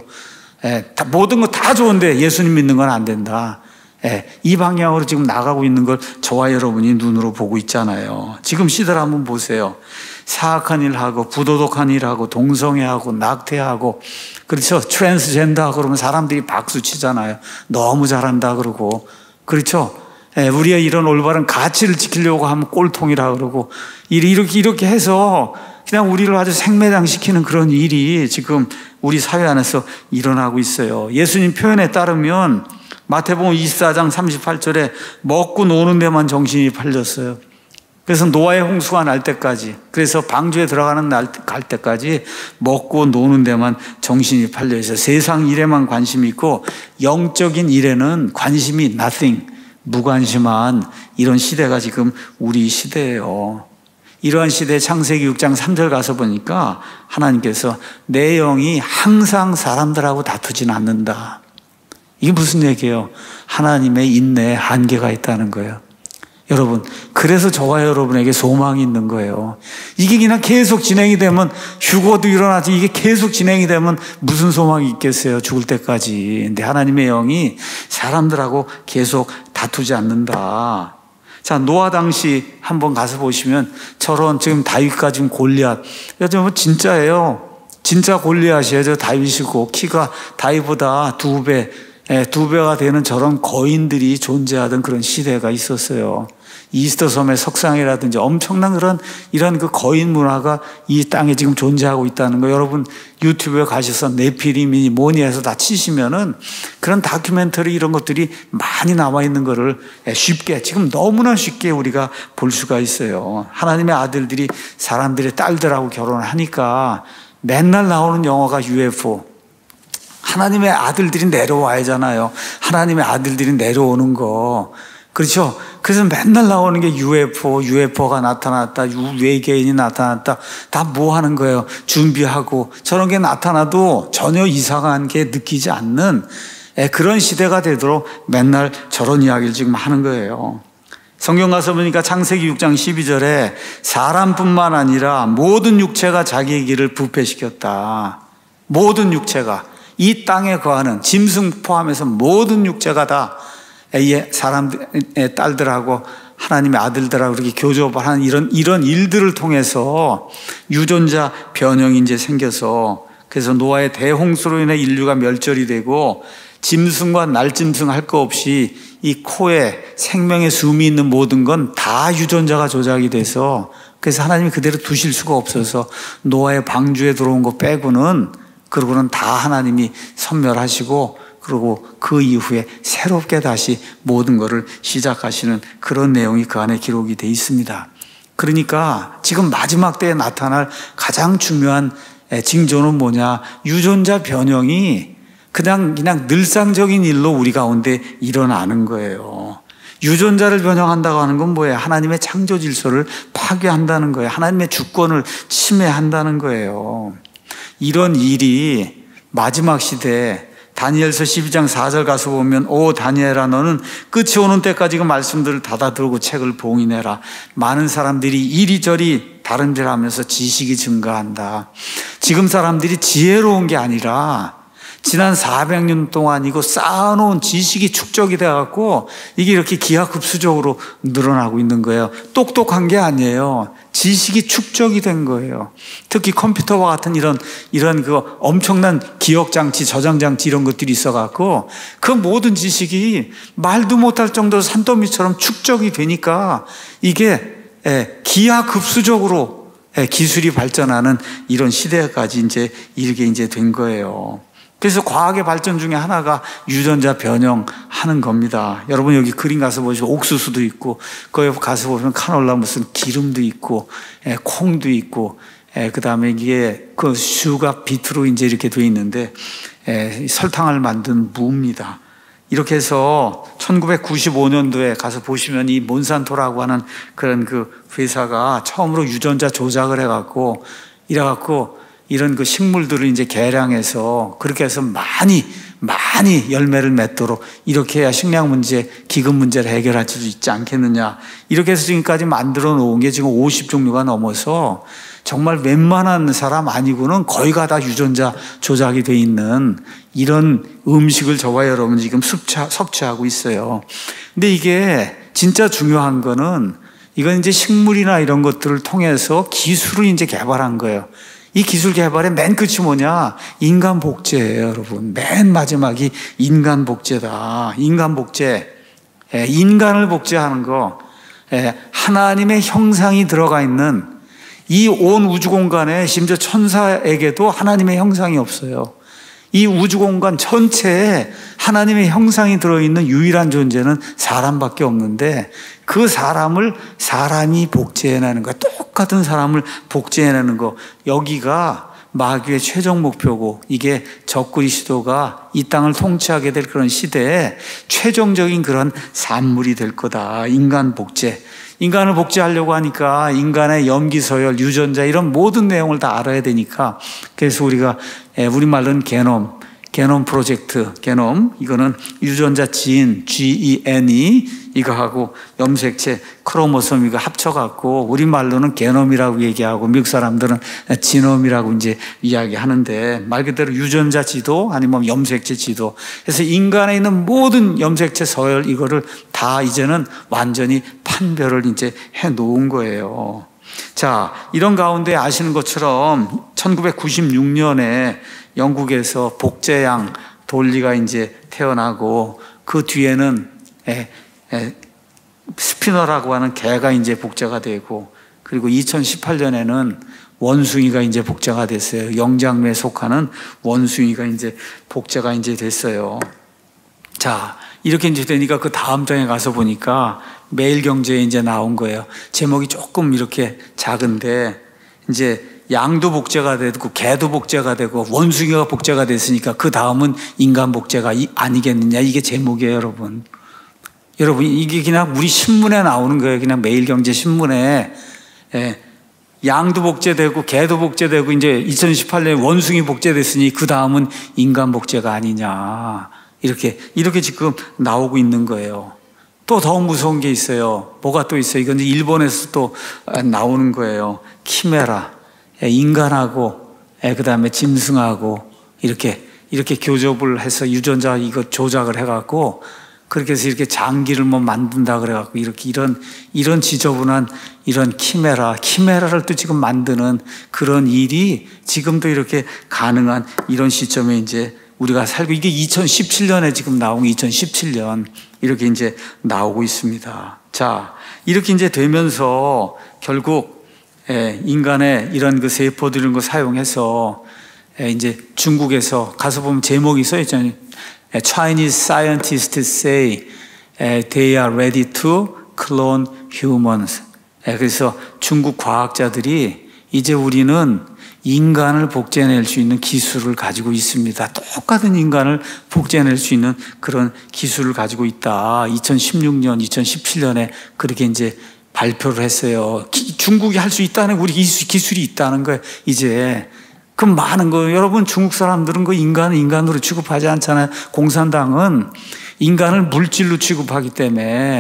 모든 거 다 좋은데 예수님 믿는 건 안 된다. 이 방향으로 지금 나가고 있는 걸 저와 여러분이 눈으로 보고 있잖아요. 지금 시대를 한번 보세요. 사악한 일하고 부도덕한 일하고 동성애하고 낙태하고 그렇죠. 트랜스젠더하고 그러면 사람들이 박수 치잖아요. 너무 잘한다 그러고 그렇죠. 우리의 이런 올바른 가치를 지키려고 하면 꼴통이라 그러고 이렇게 해서 그냥 우리를 아주 생매장시키는 그런 일이 지금 우리 사회 안에서 일어나고 있어요. 예수님 표현에 따르면 마태복음 24장 38절에 먹고 노는 데만 정신이 팔렸어요. 그래서 노아의 홍수가 날 때까지, 그래서 방주에 들어가는 갈 때까지 먹고 노는 데만 정신이 팔려 있어요. 세상 일에만 관심이 있고 영적인 일에는 관심이 nothing, 무관심한 이런 시대가 지금 우리 시대예요. 이러한 시대에 창세기 6장 3절 가서 보니까 하나님께서 내 영이 항상 사람들하고 다투진 않는다. 이게 무슨 얘기예요? 하나님의 인내에 한계가 있다는 거예요. 여러분, 그래서 저와 여러분에게 소망이 있는 거예요. 이게 그냥 계속 진행이 되면 휴거도 일어나지 이게 계속 진행이 되면 무슨 소망이 있겠어요? 죽을 때까지. 근데 하나님의 영이 사람들하고 계속 다투지 않는다. 자, 노아 당시 한번 가서 보시면 저런 지금 다윗과 지금 골리앗. 여러분 진짜예요. 진짜 골리앗이에요. 저 다윗이고 키가 다윗보다 2배, 2배가 되는 저런 거인들이 존재하던 그런 시대가 있었어요. 이스터 섬의 석상이라든지 엄청난 이런 그 거인 문화가 이 땅에 지금 존재하고 있다는 거. 여러분 유튜브에 가셔서 네피림이니 뭐니 해서 다 치시면은 그런 다큐멘터리 이런 것들이 많이 나와 있는 거를 쉽게, 지금 너무나 쉽게 우리가 볼 수가 있어요. 하나님의 아들들이 사람들의 딸들하고 결혼을 하니까 맨날 나오는 영화가 UFO. 하나님의 아들들이 내려와야잖아요. 하나님의 아들들이 내려오는 거. 그렇죠? 그래서 맨날 나오는 게 UFO가 나타났다, 외계인이 나타났다. 다 뭐 하는 거예요? 준비하고 저런 게 나타나도 전혀 이상한 게 느끼지 않는 그런 시대가 되도록 맨날 저런 이야기를 지금 하는 거예요. 성경 가서 보니까 창세기 6장 12절에 사람뿐만 아니라 모든 육체가 자기의 길을 부패시켰다. 모든 육체가. 이 땅에 거하는 짐승 포함해서 모든 육체가 다 사람의 딸들하고 하나님의 아들들하고 이렇게 교접을 하는 이런 일들을 통해서 유전자 변형이 이제 생겨서, 그래서 노아의 대홍수로 인해 인류가 멸절이 되고 짐승과 날짐승 할 거 없이 이 코에 생명의 숨이 있는 모든 건 다 유전자가 조작이 돼서, 그래서 하나님이 그대로 두실 수가 없어서 노아의 방주에 들어온 거 빼고는, 그러고는 다 하나님이 선멸하시고, 그리고 그 이후에 새롭게 다시 모든 것을 시작하시는 그런 내용이 그 안에 기록이 돼 있습니다. 그러니까 지금 마지막 때에 나타날 가장 중요한 징조는 뭐냐? 유전자 변형이 그냥 늘상적인 일로 우리 가운데 일어나는 거예요. 유전자를 변형한다고 하는 건 뭐예요? 하나님의 창조 질서를 파괴한다는 거예요. 하나님의 주권을 침해한다는 거예요. 이런 일이 마지막 시대에 다니엘서 12장 4절 가서 보면, 오 다니엘아 너는 끝이 오는 때까지 그 말씀들을 닫아두고 책을 봉인해라. 많은 사람들이 이리저리 다른 데를 하면서 지식이 증가한다. 지금 사람들이 지혜로운 게 아니라 지난 400년 동안 이거 쌓아놓은 지식이 축적이 돼갖고 이게 이렇게 기하급수적으로 늘어나고 있는 거예요. 똑똑한 게 아니에요. 지식이 축적이 된 거예요. 특히 컴퓨터와 같은 이런 그 엄청난 기억장치, 저장장치 이런 것들이 있어갖고 그 모든 지식이 말도 못할 정도로 산더미처럼 축적이 되니까 이게 기하급수적으로 기술이 발전하는 이런 시대까지 이제 이렇게 이제 된 거예요. 그래서 과학의 발전 중에 하나가 유전자 변형하는 겁니다. 여러분 여기 그림 가서 보시면 옥수수도 있고 거기 가서 보시면 카놀라 무슨 기름도 있고 콩도 있고 그다음에 이게 그 슈가 비트로 이제 이렇게 돼 있는데 설탕을 만든 무입니다. 이렇게 해서 1995년도에 가서 보시면 이 몬산토라고 하는 그런 그 회사가 처음으로 유전자 조작을 해갖고 이런 그 식물들을 이제 개량해서 그렇게 해서 많이 열매를 맺도록 이렇게 해야 식량 문제, 기금 문제를 해결할 수 있지 않겠느냐. 이렇게 해서 지금까지 만들어 놓은 게 지금 50종류가 넘어서 정말 웬만한 사람 아니고는 거의가 다 유전자 조작이 돼 있는 이런 음식을 저와 여러분 지금 섭취하고 있어요. 근데 이게 진짜 중요한 거는 이건 이제 식물이나 이런 것들을 통해서 기술을 이제 개발한 거예요. 이 기술 개발의 맨 끝이 뭐냐? 인간 복제예요, 여러분. 맨 마지막이 인간 복제다. 인간 복제. 인간을 복제하는 거. 하나님의 형상이 들어가 있는 이 온 우주 공간에 심지어 천사에게도 하나님의 형상이 없어요. 이 우주 공간 전체에 하나님의 형상이 들어있는 유일한 존재는 사람밖에 없는데 그 사람을 사람이 복제해내는 거야. 똑같은 사람을 복제해내는 거. 여기가 마귀의 최종 목표고 이게 적그리스도가 이 땅을 통치하게 될 그런 시대에 최종적인 그런 산물이 될 거다. 인간 복제. 인간을 복제하려고 하니까 인간의 염기 서열, 유전자 이런 모든 내용을 다 알아야 되니까 그래서 우리가 우리말로는 게놈 프로젝트, 게놈 이거는 유전자 진, GENE 이거하고 염색체, 크로모솜 이거 합쳐갖고 우리말로는 게놈이라고 얘기하고 미국 사람들은 지놈이라고 이제 이야기하는데 말 그대로 유전자 지도 아니면 염색체 지도. 그래서 인간에 있는 모든 염색체 서열 이거를 다 이제는 완전히 판별을 이제 해 놓은 거예요. 자, 이런 가운데 아시는 것처럼 1996년에 영국에서 복제양 돌리가 이제 태어나고 그 뒤에는 스피너라고 하는 개가 이제 복제가 되고 그리고 2018년에는 원숭이가 이제 복제가 됐어요. 영장류에 속하는 원숭이가 이제 복제가 이제 됐어요. 자, 이렇게 이제 되니까 그 다음 장에 가서 보니까 매일경제에 이제 나온 거예요. 제목이 조금 이렇게 작은데 이제 양도 복제가 되고 개도 복제가 되고 원숭이가 복제가 됐으니까 그 다음은 인간 복제가 아니겠느냐. 이게 제목이에요, 여러분. 여러분 이게 그냥 우리 신문에 나오는 거예요. 그냥 매일경제 신문에 양도 복제되고 개도 복제되고 이제 2018년에 원숭이 복제됐으니 그 다음은 인간 복제가 아니냐. 이렇게 지금 나오고 있는 거예요. 또 더 무서운 게 있어요. 뭐가 또 있어요? 이건 일본에서 또 나오는 거예요. 키메라. 인간하고 그 다음에 짐승하고 이렇게 교접을 해서 유전자 이거 조작을 해갖고 그렇게 해서 이렇게 장기를 뭐 만든다 그래갖고 이런 지저분한 이런 키메라를 또 지금 만드는 그런 일이 지금도 이렇게 가능한 이런 시점에 이제 우리가 살고 이게 2017년에 지금 나온 2017년 이렇게 이제 나오고 있습니다. 자, 이렇게 이제 되면서 결국 인간의 이런 그 세포들 이런 거 사용해서 이제 중국에서 가서 보면 제목이 써 있잖아요. Chinese scientists say they are ready to clone humans. 그래서 중국 과학자들이 이제 우리는 인간을 복제해낼 수 있는 기술을 가지고 있습니다. 똑같은 인간을 복제해낼 수 있는 그런 기술을 가지고 있다. 2016년, 2017년에 그렇게 이제 발표를 했어요. 중국이 할 수 있다는 우리 기술이 있다는 거예요. 이제 그 많은 거 여러분 중국 사람들은 그 인간을 인간으로 취급하지 않잖아요. 공산당은 인간을 물질로 취급하기 때문에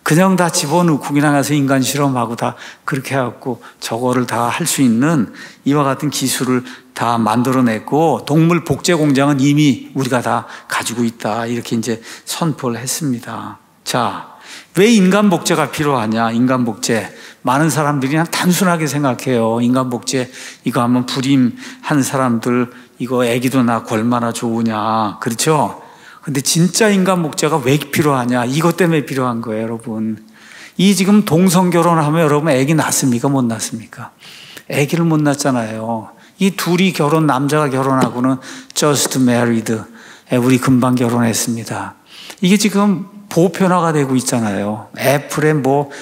그냥 다 집어넣고 그냥 가서 인간 실험하고 다 그렇게 해갖고 저거를 다 할 수 있는 이와 같은 기술을 다 만들어냈고 동물 복제 공장은 이미 우리가 다 가지고 있다. 이렇게 이제 선포를 했습니다. 자, 왜 인간 복제가 필요하냐? 인간 복제. 많은 사람들이 그냥 단순하게 생각해요. 인간 복제 이거 하면 불임한 사람들 이거 애기도 낳고 얼마나 좋으냐. 그렇죠? 근데 진짜 인간 복제가 왜 필요하냐? 이것 때문에 필요한 거예요, 여러분. 이 지금 동성 결혼하면 여러분 애기 낳습니까? 못 낳습니까? 애기를 못 낳잖아요. 이 둘이 남자가 결혼하고는 just married. 우리 금방 결혼했습니다. 이게 지금 보편화가 되고 있잖아요. 애플의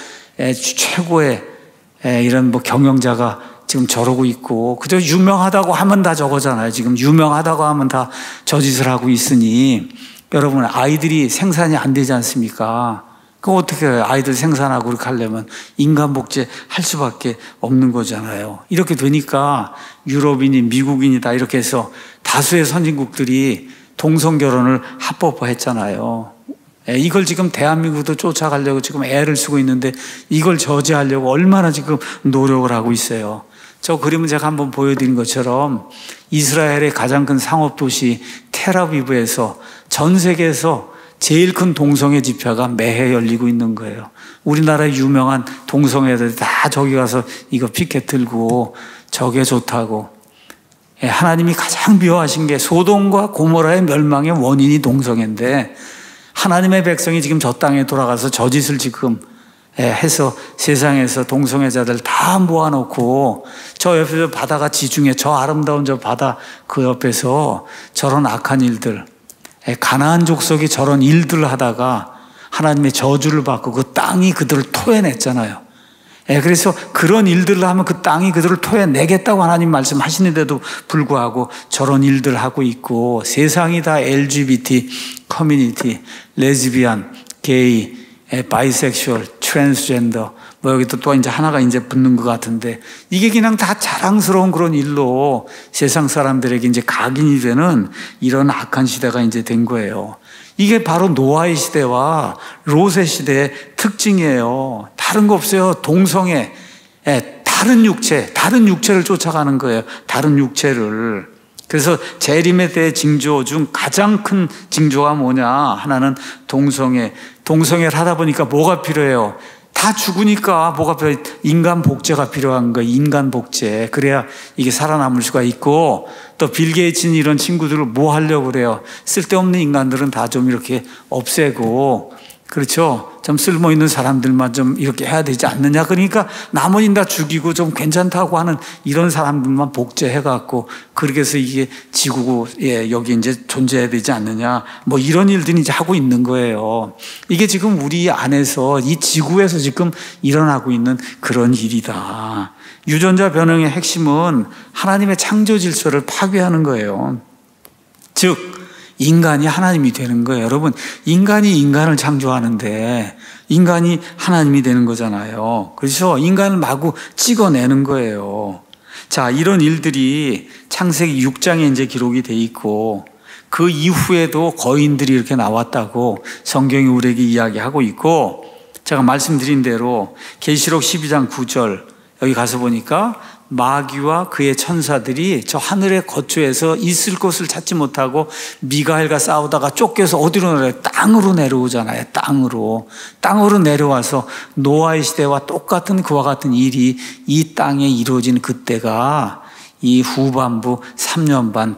최고의 이런 경영자가 지금 저러고 있고, 그저 유명하다고 하면 다 저거잖아요. 지금 유명하다고 하면 다 저 짓을 하고 있으니, 여러분, 아이들이 생산이 안 되지 않습니까? 그럼 어떻게 해요? 아이들 생산하고 그렇게 하려면 인간 복제 할 수밖에 없는 거잖아요. 이렇게 되니까 유럽인이, 미국인이다 이렇게 해서 다수의 선진국들이 동성 결혼을 합법화했잖아요. 이걸 지금 대한민국도 쫓아가려고 지금 애를 쓰고 있는데 이걸 저지하려고 얼마나 지금 노력을 하고 있어요. 저 그림은 제가 한번 보여드린 것처럼 이스라엘의 가장 큰 상업도시 텔아비브에서 전 세계에서 제일 큰 동성애 집회가 매해 열리고 있는 거예요. 우리나라의 유명한 동성애들이 다 저기 가서 이거 피켓 들고 저게 좋다고. 하나님이 가장 미워하신 게 소돔과 고모라의 멸망의 원인이 동성애인데 하나님의 백성이 지금 저 땅에 돌아가서 저 짓을 지금 해서 세상에서 동성애자들 다 모아놓고 저 옆에서 바다가 지중해 저 아름다운 저 바다 그 옆에서 저런 악한 일들, 가나안 족속이 저런 일들을 하다가 하나님의 저주를 받고 그 땅이 그들을 토해냈잖아요. 그래서 그런 일들을 하면 그 땅이 그들을 토해내겠다고 하나님 말씀하시는데도 불구하고 저런 일들 하고 있고 세상이 다 LGBT 커뮤니티, 레즈비안, 게이, 바이섹슈얼, 트랜스젠더 여기 또 이제 하나가 이제 붙는 것 같은데 이게 그냥 다 자랑스러운 그런 일로 세상 사람들에게 이제 각인이 되는 이런 악한 시대가 이제 된 거예요. 이게 바로 노아의 시대와 롯의 시대의 특징이에요. 다른 거 없어요. 동성애, 다른 육체를 쫓아가는 거예요. 다른 육체를. 그래서 재림에 대해 징조 중 가장 큰 징조가 뭐냐? 하나는 동성애를 하다 보니까 뭐가 필요해요? 다 죽으니까 뭐가 필요해? 인간 복제가 필요한 거예요. 인간 복제. 그래야 이게 살아남을 수가 있고 또 빌 게이츠는 이런 친구들을 뭐 하려고 그래요? 쓸데없는 인간들은 다 좀 이렇게 없애고 그렇죠? 좀 쓸모있는 사람들만 좀 이렇게 해야 되지 않느냐. 그러니까 나머지는 다 죽이고 좀 괜찮다고 하는 이런 사람들만 복제해갖고 그렇게 해서 이게 지구고 여기 이제 존재해야 되지 않느냐. 뭐 이런 일들이 이제 하고 있는 거예요. 이게 지금 우리 안에서 이 지구에서 지금 일어나고 있는 그런 일이다. 유전자 변형의 핵심은 하나님의 창조 질서를 파괴하는 거예요. 즉 인간이 하나님이 되는 거예요. 여러분, 인간이 인간을 창조하는데 인간이 하나님이 되는 거잖아요. 그래서 인간을 마구 찍어내는 거예요. 자, 이런 일들이 창세기 6장에 이제 기록이 돼 있고 그 이후에도 거인들이 이렇게 나왔다고 성경이 우리에게 이야기하고 있고 제가 말씀드린 대로 계시록 12장 9절 여기 가서 보니까 마귀와 그의 천사들이 저 하늘의 거처에서 있을 곳을 찾지 못하고 미가엘과 싸우다가 쫓겨서 어디로 내려요? 땅으로 내려오잖아요. 땅으로 내려와서 노아의 시대와 똑같은 그와 같은 일이 이 땅에 이루어진 그때가 이 후반부 3년 반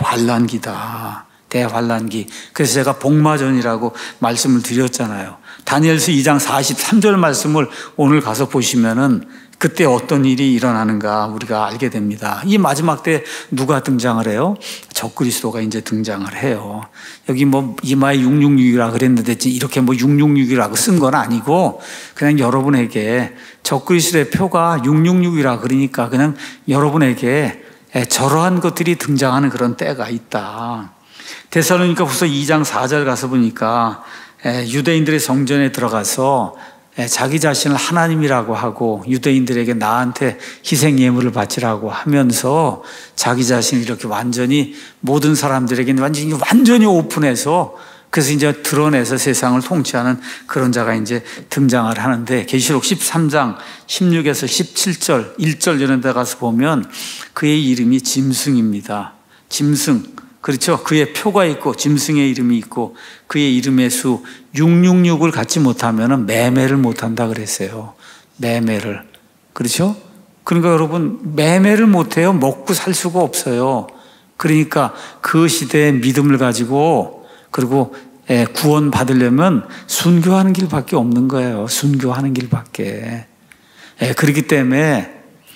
대환란기다. 대환란기. 그래서 제가 복마전이라고 말씀을 드렸잖아요. 다니엘서 2장 43절 말씀을 오늘 가서 보시면은 그때 어떤 일이 일어나는가 우리가 알게 됩니다. 이 마지막 때 누가 등장을 해요? 적그리스도가 이제 등장을 해요. 여기 뭐 이마에 666이라 그랬는데 이렇게 뭐 666이라고 쓴 건 아니고 그냥 여러분에게 적그리스도의 표가 666이라 그러니까 그냥 여러분에게 저러한 것들이 등장하는 그런 때가 있다. 데살로니가후서 2장 4절 가서 보니까 유대인들의 성전에 들어가서 자기 자신을 하나님이라고 하고 유대인들에게 나한테 희생 예물을 바치라고 하면서 자기 자신을 이렇게 완전히 모든 사람들에게 완전히 오픈해서 그래서 이제 드러내서 세상을 통치하는 그런 자가 이제 등장을 하는데, 계시록 13장 16에서 17절, 1절 이런 데 가서 보면 그의 이름이 짐승입니다. 짐승. 그렇죠? 그의 표가 있고 짐승의 이름이 있고 그의 이름의 수 666을 갖지 못하면 매매를 못한다 그랬어요. 매매를. 그렇죠? 그러니까 여러분, 매매를 못해요. 먹고 살 수가 없어요. 그러니까 그 시대의 믿음을 가지고, 그리고 구원 받으려면 순교하는 길밖에 없는 거예요. 순교하는 길밖에. 그렇기 때문에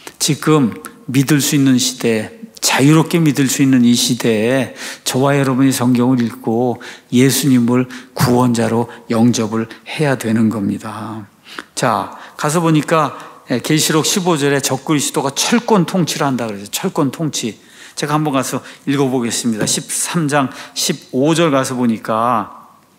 지금 믿을 수 있는 시대, 자유롭게 믿을 수 있는 이 시대에 저와 여러분이 성경을 읽고 예수님을 구원자로 영접을 해야 되는 겁니다. 자, 가서 보니까 계시록 15절에 적그리스도가 철권 통치를 한다 그래서 철권 통치. 제가 한번 가서 읽어보겠습니다. 13장 15절 가서 보니까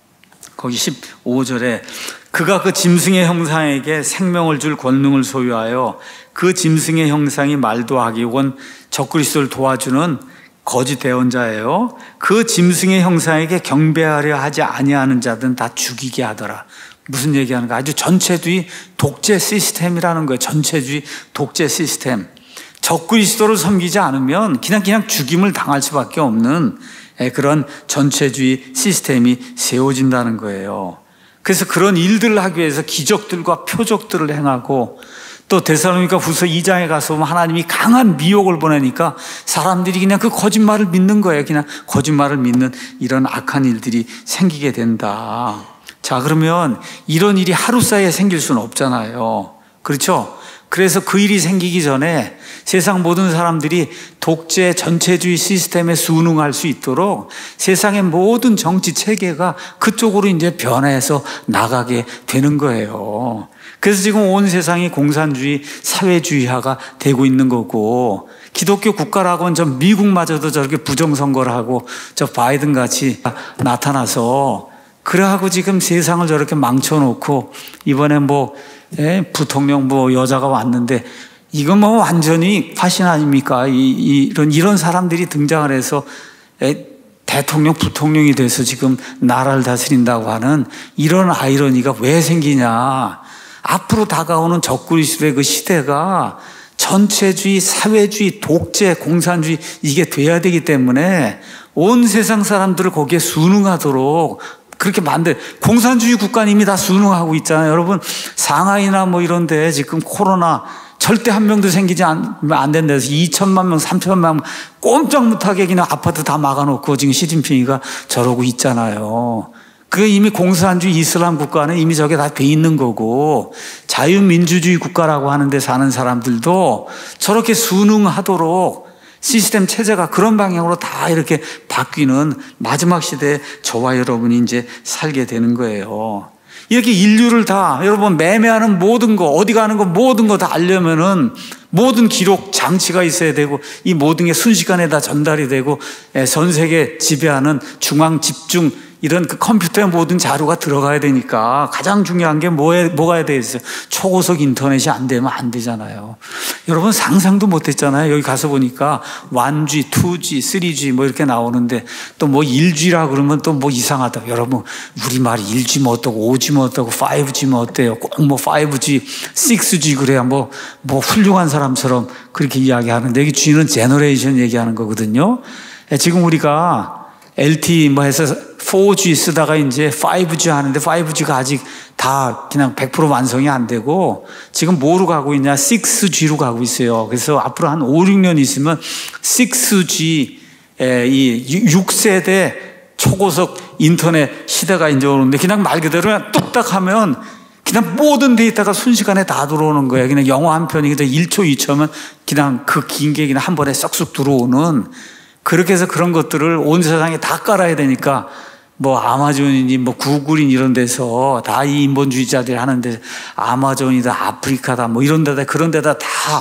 거기 15절에 그가 그 짐승의 형상에게 생명을 줄 권능을 소유하여 그 짐승의 형상이 말도 하기 혹은 적그리스도를 도와주는 거짓 대언자예요. 그 짐승의 형상에게 경배하려 하지 아니하는 자들은 다 죽이게 하더라. 무슨 얘기하는가? 아주 전체주의 독재 시스템이라는 거예요. 전체주의 독재 시스템. 적그리스도를 섬기지 않으면 그냥 죽임을 당할 수밖에 없는 그런 전체주의 시스템이 세워진다는 거예요. 그래서 그런 일들을 하기 위해서 기적들과 표적들을 행하고, 또 데살로니가 후서 2장에 가서 보면 하나님이 강한 미혹을 보내니까 사람들이 그냥 그 거짓말을 믿는 거예요. 그냥 거짓말을 믿는 이런 악한 일들이 생기게 된다. 자, 그러면 이런 일이 하루 사이에 생길 수는 없잖아요. 그렇죠? 그래서 그 일이 생기기 전에 세상 모든 사람들이 독재 전체주의 시스템에 순응할 수 있도록 세상의 모든 정치 체계가 그쪽으로 이제 변해서 나가게 되는 거예요. 그래서 지금 온 세상이 공산주의, 사회주의화가 되고 있는 거고, 기독교 국가라고는 저 미국마저도 저렇게 부정선거를 하고 저 바이든 같이 나타나서 그래하고 지금 세상을 저렇게 망쳐놓고, 이번에 부통령 여자가 왔는데 이건 완전히 화신 아닙니까? 이런 사람들이 등장을 해서 대통령, 부통령이 돼서 지금 나라를 다스린다고 하는 이런 아이러니가 왜 생기냐? 앞으로 다가오는 적그리스도의 그 시대가 전체주의, 사회주의, 독재, 공산주의 이게 돼야 되기 때문에 온 세상 사람들을 거기에 순응하도록 그렇게 공산주의 국가는 이미 다 순응하고 있잖아요. 여러분, 상하이나 이런데 지금 코로나 절대 한 명도 생기지 안 된 데서 2천만 명, 3천만 명 꼼짝 못하게 그냥 아파트 다 막아놓고 지금 시진핑이가 저러고 있잖아요. 그게 이미 공산주의 이슬람 국가는 이미 저게 다 돼 있는 거고, 자유민주주의 국가라고 하는데 사는 사람들도 저렇게 순응하도록 시스템 체제가 그런 방향으로 다 이렇게 바뀌는 마지막 시대에 저와 여러분이 이제 살게 되는 거예요. 이렇게 인류를 다, 여러분, 매매하는 모든 거, 어디 가는 거, 모든 거 다 알려면은 모든 기록 장치가 있어야 되고, 이 모든 게 순식간에 다 전달이 되고, 전 세계 지배하는 중앙 집중 이런 그 컴퓨터에 모든 자료가 들어가야 되니까 가장 중요한 게 뭐가 해야 되겠어요? 초고속 인터넷이 안 되면 안 되잖아요. 여러분 상상도 못 했잖아요. 여기 가서 보니까 1G, 2G, 3G 이렇게 나오는데 또 1G라 그러면 또 이상하다. 여러분 우리말이 1G 어떠고 5G 어떠고 5G 어때요? 꼭 5G, 6G 그래야 훌륭한 사람처럼 그렇게 이야기하는데, 여기 G는 제너레이션 얘기하는 거거든요. 지금 우리가 LTE 해서 4G 쓰다가 이제 5G 하는데 5G가 아직 다 그냥 100% 완성이 안 되고 지금 뭐로 가고 있냐? 6G로 가고 있어요. 그래서 앞으로 한 5, 6년 있으면 6G, 이 6세대 초고속 인터넷 시대가 이제 오는데, 그냥 말 그대로 그냥 뚝딱 하면 그냥 모든 데이터가 순식간에 다 들어오는 거예요. 그냥 영화 한 편이 1초, 2초면 그냥 그 긴 게 그냥 한 번에 쏙쏙 들어오는, 그렇게 해서 그런 것들을 온 세상에 다 깔아야 되니까 아마존이니 구글이니 이런 데서 다 이 인본주의자들이 하는데, 아마존이다, 아프리카다 이런 데다 그런 데다 다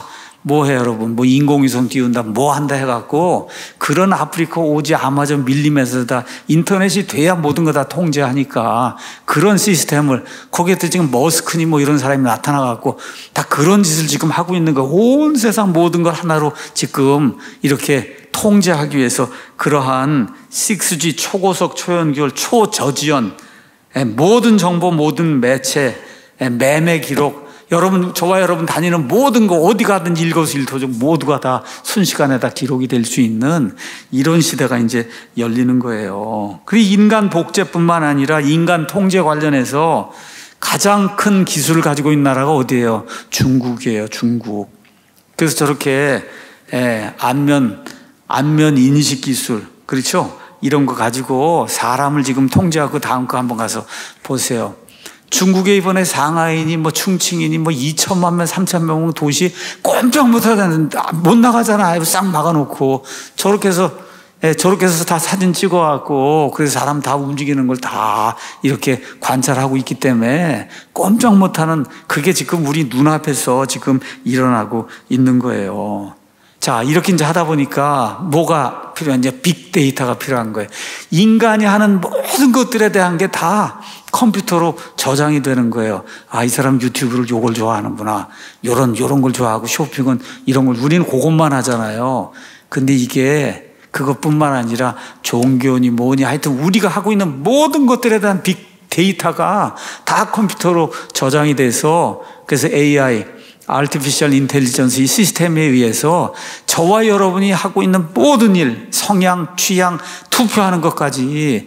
뭐 해 여러분? 뭐 인공위성 띄운다, 뭐 한다 해갖고 그런 아프리카 오지 아마존 밀림에서다 인터넷이 돼야 모든 거 다 통제하니까 그런 시스템을 거기에 또 지금 머스크니 뭐 이런 사람이 나타나갖고 다 그런 짓을 지금 하고 있는 거. 온 세상 모든 걸 하나로 지금 이렇게 통제하기 위해서 그러한 6G 초고속 초연결 초저지연 모든 정보 모든 매체 매매 기록 여러분, 저와 여러분 다니는 모든 거 어디 가든 일거수일투족 모두가 다 순식간에 다 기록이 될 수 있는 이런 시대가 이제 열리는 거예요. 그리고 인간 복제뿐만 아니라 인간 통제 관련해서 가장 큰 기술을 가지고 있는 나라가 어디예요? 중국이에요, 중국. 그래서 저렇게 안면 인식 기술, 그렇죠? 이런 거 가지고 사람을 지금 통제하고 다음 거 한번 가서 보세요. 중국에 이번에 상하이니 뭐 충칭이니 뭐 2천만 명, 3천 명 도시 꼼짝 못 나가잖아요. 싹 막아놓고 저렇게 해서 다 사진 찍어갖고 그래서 사람 다 움직이는 걸 다 이렇게 관찰하고 있기 때문에 꼼짝 못하는 그게 지금 우리 눈앞에서 지금 일어나고 있는 거예요. 자, 이렇게 이제 하다 보니까 뭐가 필요한 이제 빅데이터가 필요한 거예요. 인간이 하는 모든 것들에 대한 게 다 컴퓨터로 저장이 되는 거예요. 아, 이 사람 유튜브를 요걸 좋아하는구나. 요런 걸 좋아하고 쇼핑은 이런 걸 우리는 그것만 하잖아요. 근데 이게 그것뿐만 아니라 종교니 뭐니 하여튼 우리가 하고 있는 모든 것들에 대한 빅데이터가 다 컴퓨터로 저장이 돼서 그래서 AI 아티피셜 인텔리전스 이 시스템에 의해서 저와 여러분이 하고 있는 모든 일, 성향, 취향, 투표하는 것까지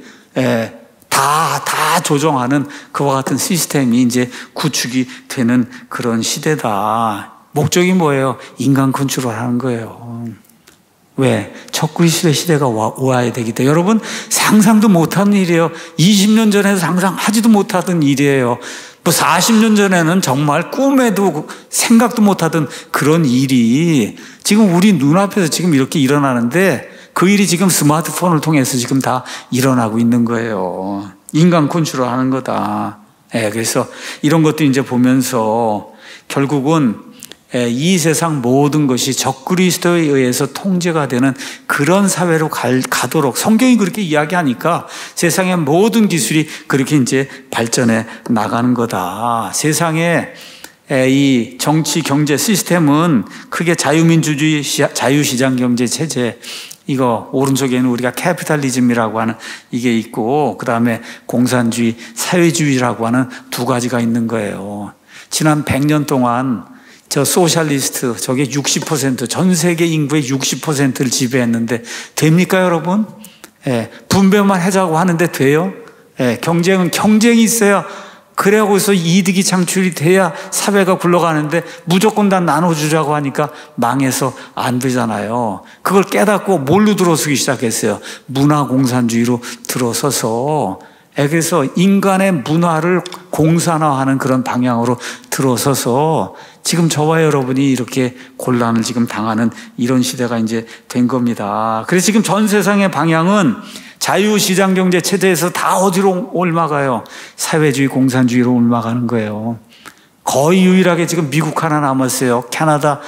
다 조정하는 그와 같은 시스템이 이제 구축이 되는 그런 시대다. 목적이 뭐예요? 인간 컨트롤하는 거예요. 왜? 척그리스도의 시대가 와야 되기 때문에 여러분 상상도 못하는 일이에요. 20년 전에도 상상하지도 못하던 일이에요. 뭐 40년 전에는 정말 꿈에도 생각도 못하던 그런 일이 지금 우리 눈앞에서 지금 이렇게 일어나는데 그 일이 지금 스마트폰을 통해서 지금 다 일어나고 있는 거예요. 인간 컨트롤 하는 거다. 그래서 이런 것도 이제 보면서 결국은 이 세상 모든 것이 적그리스도에 의해서 통제가 되는 그런 사회로 가도록 성경이 그렇게 이야기하니까 세상의 모든 기술이 그렇게 이제 발전해 나가는 거다. 세상에 이 정치 경제 시스템은 크게 자유민주주의 자유시장 경제 체제 이거 오른쪽에는 우리가 캐피탈리즘이라고 하는 이게 있고 그 다음에 공산주의 사회주의라고 하는 두 가지가 있는 거예요. 지난 100년 동안 저 소셜리스트 저게 60% 전 세계 인구의 60%를 지배했는데 됩니까 여러분? 분배만 하자고 하는데 돼요? 경쟁이 있어야 그래고서 이득이 창출이 돼야 사회가 굴러가는데 무조건 다 나눠주자고 하니까 망해서 안 되잖아요. 그걸 깨닫고 뭘로 들어서기 시작했어요? 문화공산주의로 들어서서 그래서 인간의 문화를 공산화하는 그런 방향으로 들어서서 지금 저와 여러분이 이렇게 곤란을 지금 당하는 이런 시대가 이제 된 겁니다. 그래서 지금 전 세상의 방향은 자유시장 경제 체제에서 다 어디로 올라가요? 사회주의 공산주의로 올라가는 거예요. 거의 유일하게 지금 미국 하나 남았어요. 캐나다,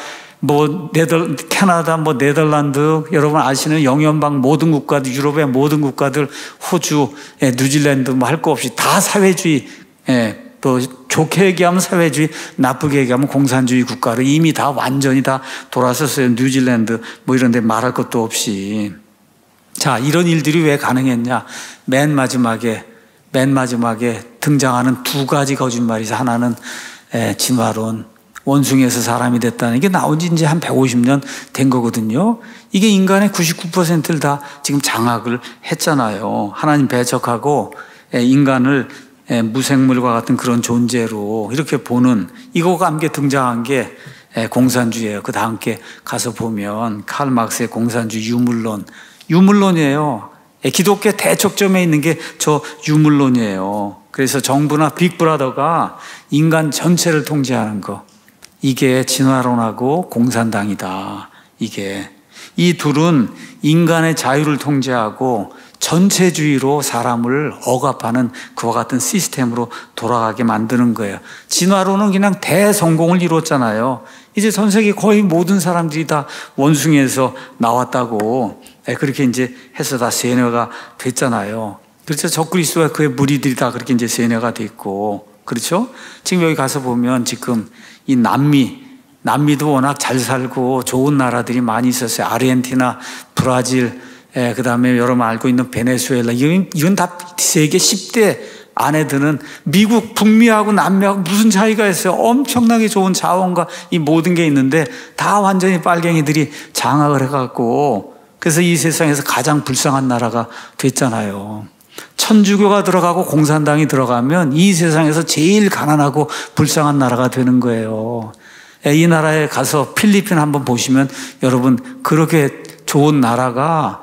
네덜란드, 여러분 아시는 영연방 모든 국가들, 유럽의 모든 국가들, 호주, 뉴질랜드 할 거 없이 다 사회주의, 또 좋게 얘기하면 사회주의, 나쁘게 얘기하면 공산주의 국가로 이미 다 완전히 다 돌아섰어요. 뉴질랜드 이런 데 말할 것도 없이. 자, 이런 일들이 왜 가능했냐? 맨 마지막에 등장하는 두 가지 거짓말이 있어요. 하나는 진화론, 원숭이에서 사람이 됐다는 게 나온 지 이제 한 150년 된 거거든요. 이게 인간의 99%를 다 지금 장악을 했잖아요. 하나님 배척하고 인간을 무생물과 같은 그런 존재로 이렇게 보는 이거가 함께 등장한 게 공산주의예요. 그 다음 게 가서 보면 칼 막스의 공산주의 유물론이에요. 기독교 대척점에 있는 게 저 유물론이에요. 그래서 정부나 빅브라더가 인간 전체를 통제하는 거 이게 진화론하고 공산당이다. 이게 이 둘은 인간의 자유를 통제하고 전체주의로 사람을 억압하는 그와 같은 시스템으로 돌아가게 만드는 거예요. 진화론은 그냥 대성공을 이뤘잖아요. 이제 전 세계 거의 모든 사람들이 다 원숭이에서 나왔다고 그렇게 이제 해서 다 세뇌가 됐잖아요. 그렇죠. 적그리스도와 그의 무리들이 다 그렇게 이제 세뇌가 됐고, 그렇죠. 지금 여기 가서 보면 지금 이 남미도 워낙 잘 살고 좋은 나라들이 많이 있었어요. 아르헨티나, 브라질, 그 다음에 여러분 알고 있는 베네수엘라, 이건 다 세계 10대 안에 드는, 미국, 북미하고 남미하고 무슨 차이가 있어요? 엄청나게 좋은 자원과 이 모든 게 있는데 다 완전히 빨갱이들이 장악을 해갖고, 그래서 이 세상에서 가장 불쌍한 나라가 됐잖아요. 천주교가 들어가고 공산당이 들어가면 이 세상에서 제일 가난하고 불쌍한 나라가 되는 거예요. 이 나라에 가서 필리핀 한번 보시면 여러분, 그렇게 좋은 나라가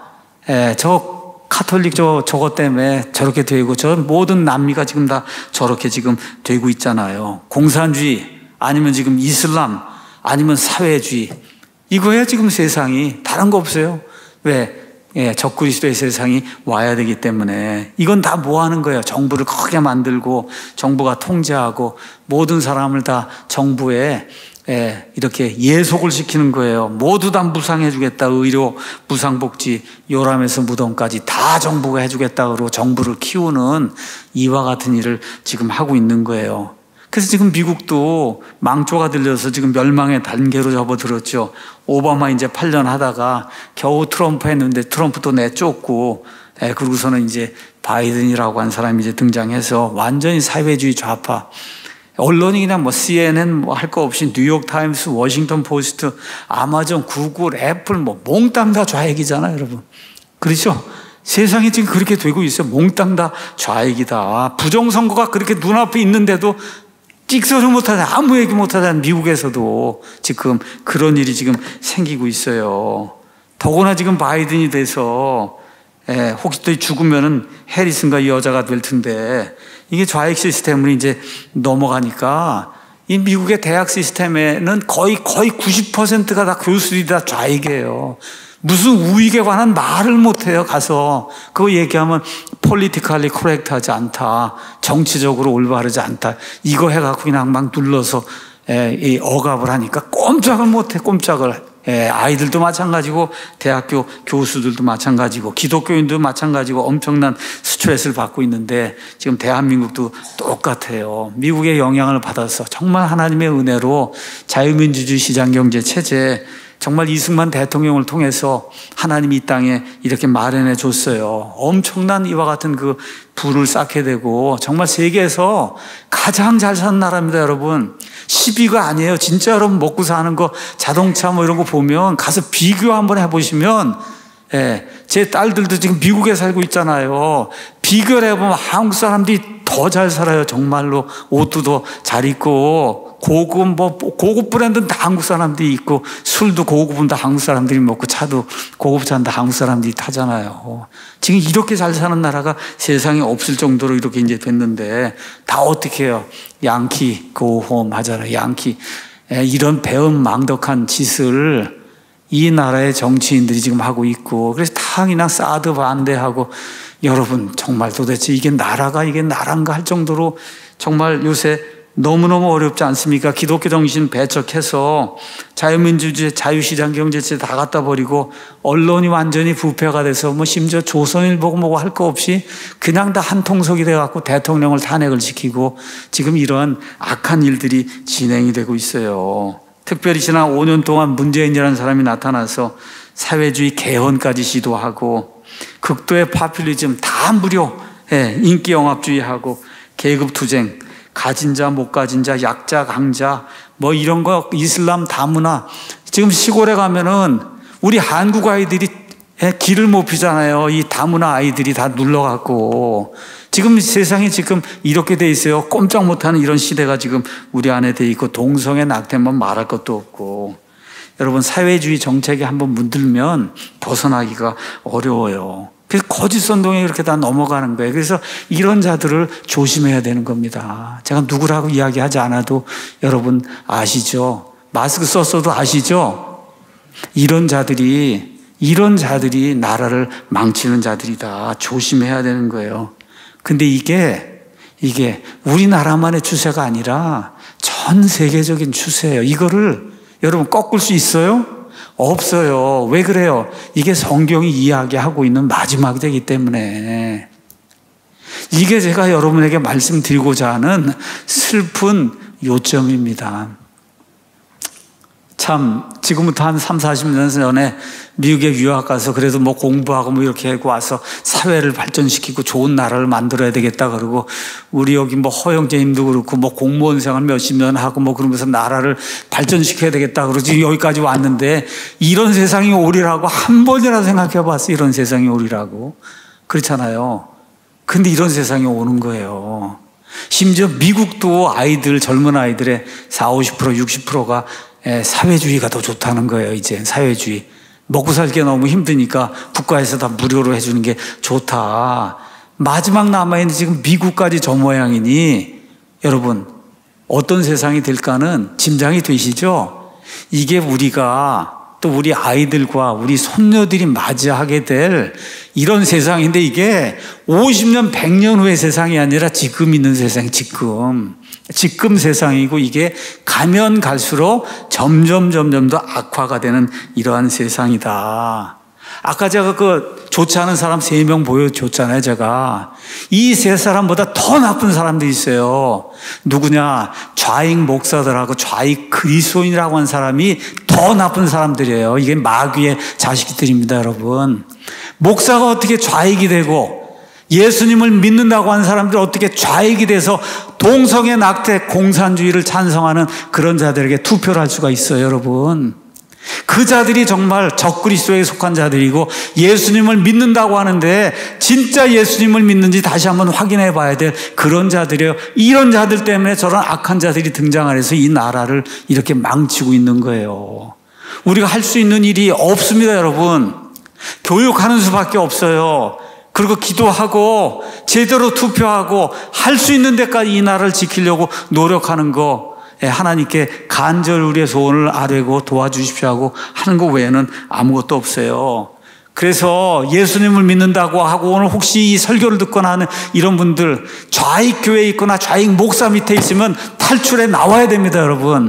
저 카톨릭 저것 때문에 저렇게 되고, 저 모든 남미가 지금 다 저렇게 지금 되고 있잖아요. 공산주의 아니면 지금 이슬람 아니면 사회주의, 이거야 지금 세상이. 다른 거 없어요. 왜? 적그리스도의 세상이 와야 되기 때문에. 이건 다 뭐 하는 거예요? 정부를 크게 만들고 정부가 통제하고 모든 사람을 다 정부에 이렇게 예속을 시키는 거예요. 모두 다 무상해 주겠다. 의료, 무상복지, 요람에서 무덤까지 다 정부가 해주겠다 그러고 정부를 키우는 이와 같은 일을 지금 하고 있는 거예요. 그래서 지금 미국도 망조가 들려서 지금 멸망의 단계로 접어들었죠. 오바마 이제 8년 하다가 겨우 트럼프 했는데 트럼프 또 내쫓고, 그러고서는 이제 바이든이라고 한 사람이 이제 등장해서 완전히 사회주의 좌파. 언론이 그냥 뭐 CNN 뭐 할 거 없이 뉴욕타임스, 워싱턴 포스트, 아마존, 구글, 애플 뭐 몽땅 다 좌익이잖아요, 여러분. 그렇죠? 세상이 지금 그렇게 되고 있어요. 몽땅 다 좌익이다. 부정선거가 그렇게 눈앞에 있는데도 찍소리 못하다, 아무 얘기 못하다는 미국에서도 지금 그런 일이 지금 생기고 있어요. 더구나 지금 바이든이 돼서 혹시 또 죽으면은 해리슨가 이 여자가 될 텐데, 이게 좌익 시스템으로 이제 넘어가니까 이 미국의 대학 시스템에는 거의 90%가 다 교수들이 다 좌익이에요. 무슨 우익에 관한 말을 못해요. 가서 그거 얘기하면 politically correct 하지 않다, 정치적으로 올바르지 않다, 이거 해갖고 그냥 막 눌러서 이 억압을 하니까 꼼짝을 못해. 꼼짝을. 아이들도 마찬가지고 대학교 교수들도 마찬가지고 기독교인도 마찬가지고 엄청난 스트레스를 받고 있는데, 지금 대한민국도 똑같아요. 미국의 영향을 받아서 정말 하나님의 은혜로 자유민주주의 시장경제 체제, 정말 이승만 대통령을 통해서 하나님이 이 땅에 이렇게 마련해 줬어요. 엄청난 이와 같은 그 부를 쌓게 되고, 정말 세계에서 가장 잘 사는 나라입니다, 여러분. 10위가 아니에요. 진짜 여러분 먹고 사는 거, 자동차 뭐 이런 거 보면 가서 비교 한번 해보시면, 제 딸들도 지금 미국에 살고 있잖아요. 비교를 해보면 한국 사람들이 더 잘 살아요. 정말로. 옷도 더 잘 입고, 고급 브랜드는 다 한국 사람들이 있고, 술도 고급은 다 한국 사람들이 먹고, 차도 고급 차는 다 한국 사람들이 타잖아요. 지금 이렇게 잘 사는 나라가 세상에 없을 정도로 이렇게 이제 됐는데, 다 어떻게 해요? 양키, 고홈 하잖아요. 양키. 이런 배은망덕한 짓을 이 나라의 정치인들이 지금 하고 있고, 그래서 다 그냥 사드 반대하고, 여러분 정말 도대체 이게 나라인가 할 정도로 정말 요새 너무너무 어렵지 않습니까? 기독교 정신 배척해서 자유민주주의, 자유시장경제체 다 갖다 버리고 언론이 완전히 부패가 돼서 뭐 심지어 조선일보고 뭐고 할 거 없이 그냥 다 한통속이 돼갖고 대통령을 탄핵을 시키고, 지금 이러한 악한 일들이 진행이 되고 있어요. 특별히 지난 5년 동안 문재인이라는 사람이 나타나서 사회주의 개헌까지 시도하고, 극도의 파퓰리즘 다 무료, 인기 영합주의하고 계급투쟁, 가진 자, 못 가진 자, 약자, 강자, 뭐 이런 거, 이슬람 다문화. 지금 시골에 가면은 우리 한국 아이들이 길을 못 피잖아요. 이 다문화 아이들이 다 눌러갖고. 지금 세상이 지금 이렇게 돼 있어요. 꼼짝 못하는 이런 시대가 지금 우리 안에 돼 있고, 동성애 낙태만 말할 것도 없고. 여러분, 사회주의 정책에 한번 문들면 벗어나기가 어려워요. 그래서 거짓 선동에 이렇게 다 넘어가는 거예요. 그래서 이런 자들을 조심해야 되는 겁니다. 제가 누구라고 이야기하지 않아도 여러분 아시죠? 마스크 썼어도 아시죠? 이런 자들이 나라를 망치는 자들이다. 조심해야 되는 거예요. 근데 이게 우리나라만의 추세가 아니라 전 세계적인 추세예요. 이거를 여러분 꺾을 수 있어요? 없어요. 왜 그래요? 이게 성경이 이야기하고 있는 마지막 때이기 때문에. 이게 제가 여러분에게 말씀드리고자 하는 슬픈 요점입니다. 참 지금부터 한 3, 40년 전에 미국에 유학 가서 그래도 뭐 공부하고 뭐 이렇게 하고 와서 사회를 발전시키고 좋은 나라를 만들어야 되겠다 그러고 우리 여기 뭐 허영재님도 그렇고 뭐 공무원 생활 몇십 년 하고 뭐 그러면서 나라를 발전시켜야 되겠다 그러지 여기까지 왔는데 이런 세상이 오리라고 한 번이라도 생각해 봤어. 이런 세상이 오리라고. 그렇잖아요. 근데 이런 세상이 오는 거예요. 심지어 미국도 아이들, 젊은 아이들의 40, 50%, 60%가 사회주의가 더 좋다는 거예요. 이제 사회주의. 먹고 살기 너무 힘드니까 국가에서 다 무료로 해주는 게 좋다. 마지막 남아있는 지금 미국까지 저 모양이니 여러분 어떤 세상이 될까는 짐작이 되시죠? 이게 우리가 또 우리 아이들과 우리 손녀들이 맞이하게 될 이런 세상인데 이게 50년, 100년 후의 세상이 아니라 지금 있는 세상이 지금 세상이고 이게 가면 갈수록 점점 더 악화가 되는 이러한 세상이다. 아까 제가 그 좋지 않은 사람 3명 보여줬잖아요, 제가. 이 3사람보다 더 나쁜 사람들이 있어요. 누구냐? 좌익 목사들하고 좌익 그리스도인이라고 하는 사람이 더 나쁜 사람들이에요. 이게 마귀의 자식들입니다, 여러분. 목사가 어떻게 좌익이 되고 예수님을 믿는다고 하는 사람들이 어떻게 좌익이 돼서 동성애 낙태 공산주의를 찬성하는 그런 자들에게 투표를 할 수가 있어요, 여러분. 그 자들이 정말 적그리스도에 속한 자들이고 예수님을 믿는다고 하는데 진짜 예수님을 믿는지 다시 한번 확인해 봐야 될 그런 자들이에요. 이런 자들 때문에 저런 악한 자들이 등장을 해서 이 나라를 이렇게 망치고 있는 거예요. 우리가 할 수 있는 일이 없습니다, 여러분. 교육하는 수밖에 없어요. 그리고 기도하고 제대로 투표하고 할 수 있는 데까지 이 나라를 지키려고 노력하는 거, 하나님께 간절 우리의 소원을 아뢰고 도와주십시오 하고 하는 것 외에는 아무것도 없어요. 그래서 예수님을 믿는다고 하고 오늘 혹시 이 설교를 듣거나 하는 이런 분들 좌익 교회에 있거나 좌익 목사 밑에 있으면 탈출해 나와야 됩니다, 여러분.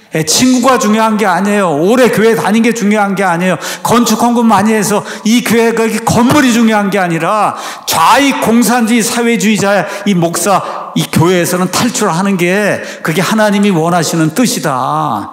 친구가 중요한 게 아니에요. 오래 교회 다닌 게 중요한 게 아니에요. 건축 헌금 많이 해서 이 교회가 건물이 중요한 게 아니라 좌익 공산주의 사회주의자 이 목사 이 교회에서는 탈출하는 게 그게 하나님이 원하시는 뜻이다.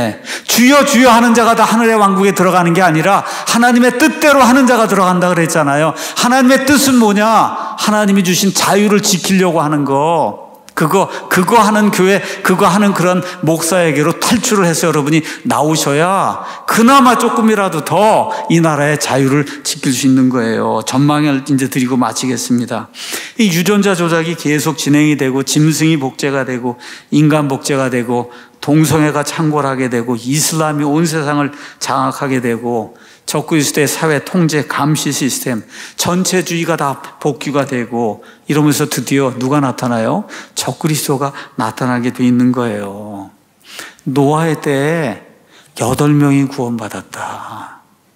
주여 주여 하는 자가 다 하늘의 왕국에 들어가는 게 아니라 하나님의 뜻대로 하는 자가 들어간다 그랬잖아요. 하나님의 뜻은 뭐냐? 하나님이 주신 자유를 지키려고 하는 거. 그거 하는 교회, 그거 하는 그런 목사에게로 탈출을 해서 여러분이 나오셔야 그나마 조금이라도 더 이 나라의 자유를 지킬 수 있는 거예요. 전망을 이제 드리고 마치겠습니다. 이 유전자 조작이 계속 진행이 되고 짐승이 복제가 되고 인간 복제가 되고 동성애가 창궐하게 되고 이슬람이 온 세상을 장악하게 되고 적그리스도의 사회 통제 감시 시스템 전체주의가 다 복귀가 되고 이러면서 드디어 누가 나타나요? 적그리스도가 나타나게 돼 있는 거예요. 노아의 때에 8명이 구원받았다.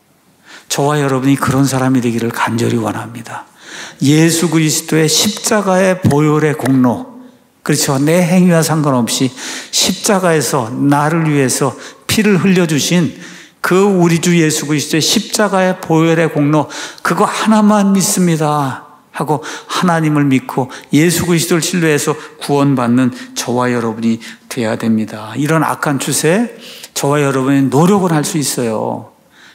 저와 여러분이 그런 사람이 되기를 간절히 원합니다. 예수 그리스도의 십자가의 보혈의 공로, 그렇죠. 내 행위와 상관없이 십자가에서 나를 위해서 피를 흘려주신 그 우리 주 예수 그리스도의 십자가의 보혈의 공로, 그거 하나만 믿습니다 하고 하나님을 믿고 예수 그리스도를 신뢰해서 구원받는 저와 여러분이 돼야 됩니다. 이런 악한 추세 저와 여러분이 노력을 할 수 있어요.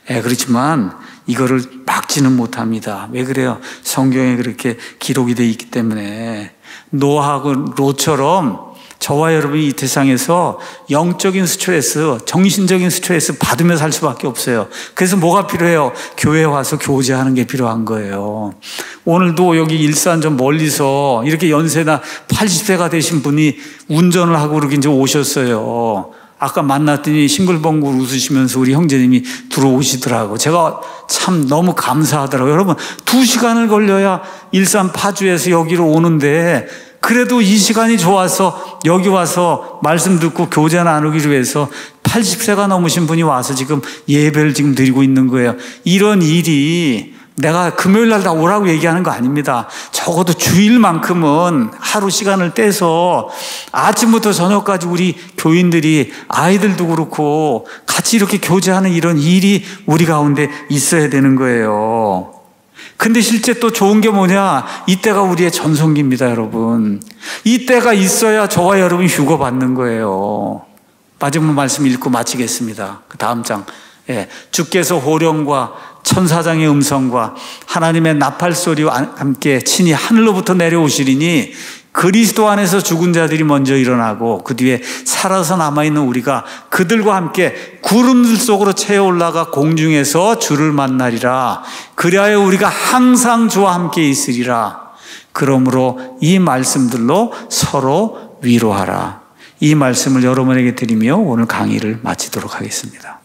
그렇지만 이거를 막지는 못합니다. 왜 그래요? 성경에 그렇게 기록이 되어 있기 때문에. 노아하고 롯처럼 저와 여러분이 이 세상에서 영적인 스트레스, 정신적인 스트레스 받으며 살 수밖에 없어요. 그래서 뭐가 필요해요? 교회에 와서 교제하는 게 필요한 거예요. 오늘도 여기 일산 좀 멀리서 이렇게 연세나 80세가 되신 분이 운전을 하고 그렇게 이제 오셨어요. 아까 만났더니 싱글벙글 웃으시면서 우리 형제님이 들어오시더라고. 제가 참 너무 감사하더라고요. 여러분 2시간을 걸려야 일산 파주에서 여기로 오는데 그래도 이 시간이 좋아서 여기 와서 말씀 듣고 교제 나누기 위해서 80세가 넘으신 분이 와서 지금 예배를 지금 드리고 있는 거예요. 이런 일이 내가 금요일 날 다 오라고 얘기하는 거 아닙니다. 적어도 주일만큼은 하루 시간을 떼서 아침부터 저녁까지 우리 교인들이, 아이들도 그렇고 같이 이렇게 교제하는 이런 일이 우리 가운데 있어야 되는 거예요. 근데 실제 또 좋은 게 뭐냐? 이때가 우리의 전성기입니다, 여러분. 이때가 있어야 저와 여러분이 휴거 받는 거예요. 마지막 말씀 읽고 마치겠습니다. 그 다음 장. 주께서 호령과 천사장의 음성과 하나님의 나팔 소리와 함께 친히 하늘로부터 내려오시리니 그리스도 안에서 죽은 자들이 먼저 일어나고 그 뒤에 살아서 남아있는 우리가 그들과 함께 구름들 속으로 채어 올라가 공중에서 주를 만나리라. 그리하여 우리가 항상 주와 함께 있으리라. 그러므로 이 말씀들로 서로 위로하라. 이 말씀을 여러분에게 드리며 오늘 강의를 마치도록 하겠습니다.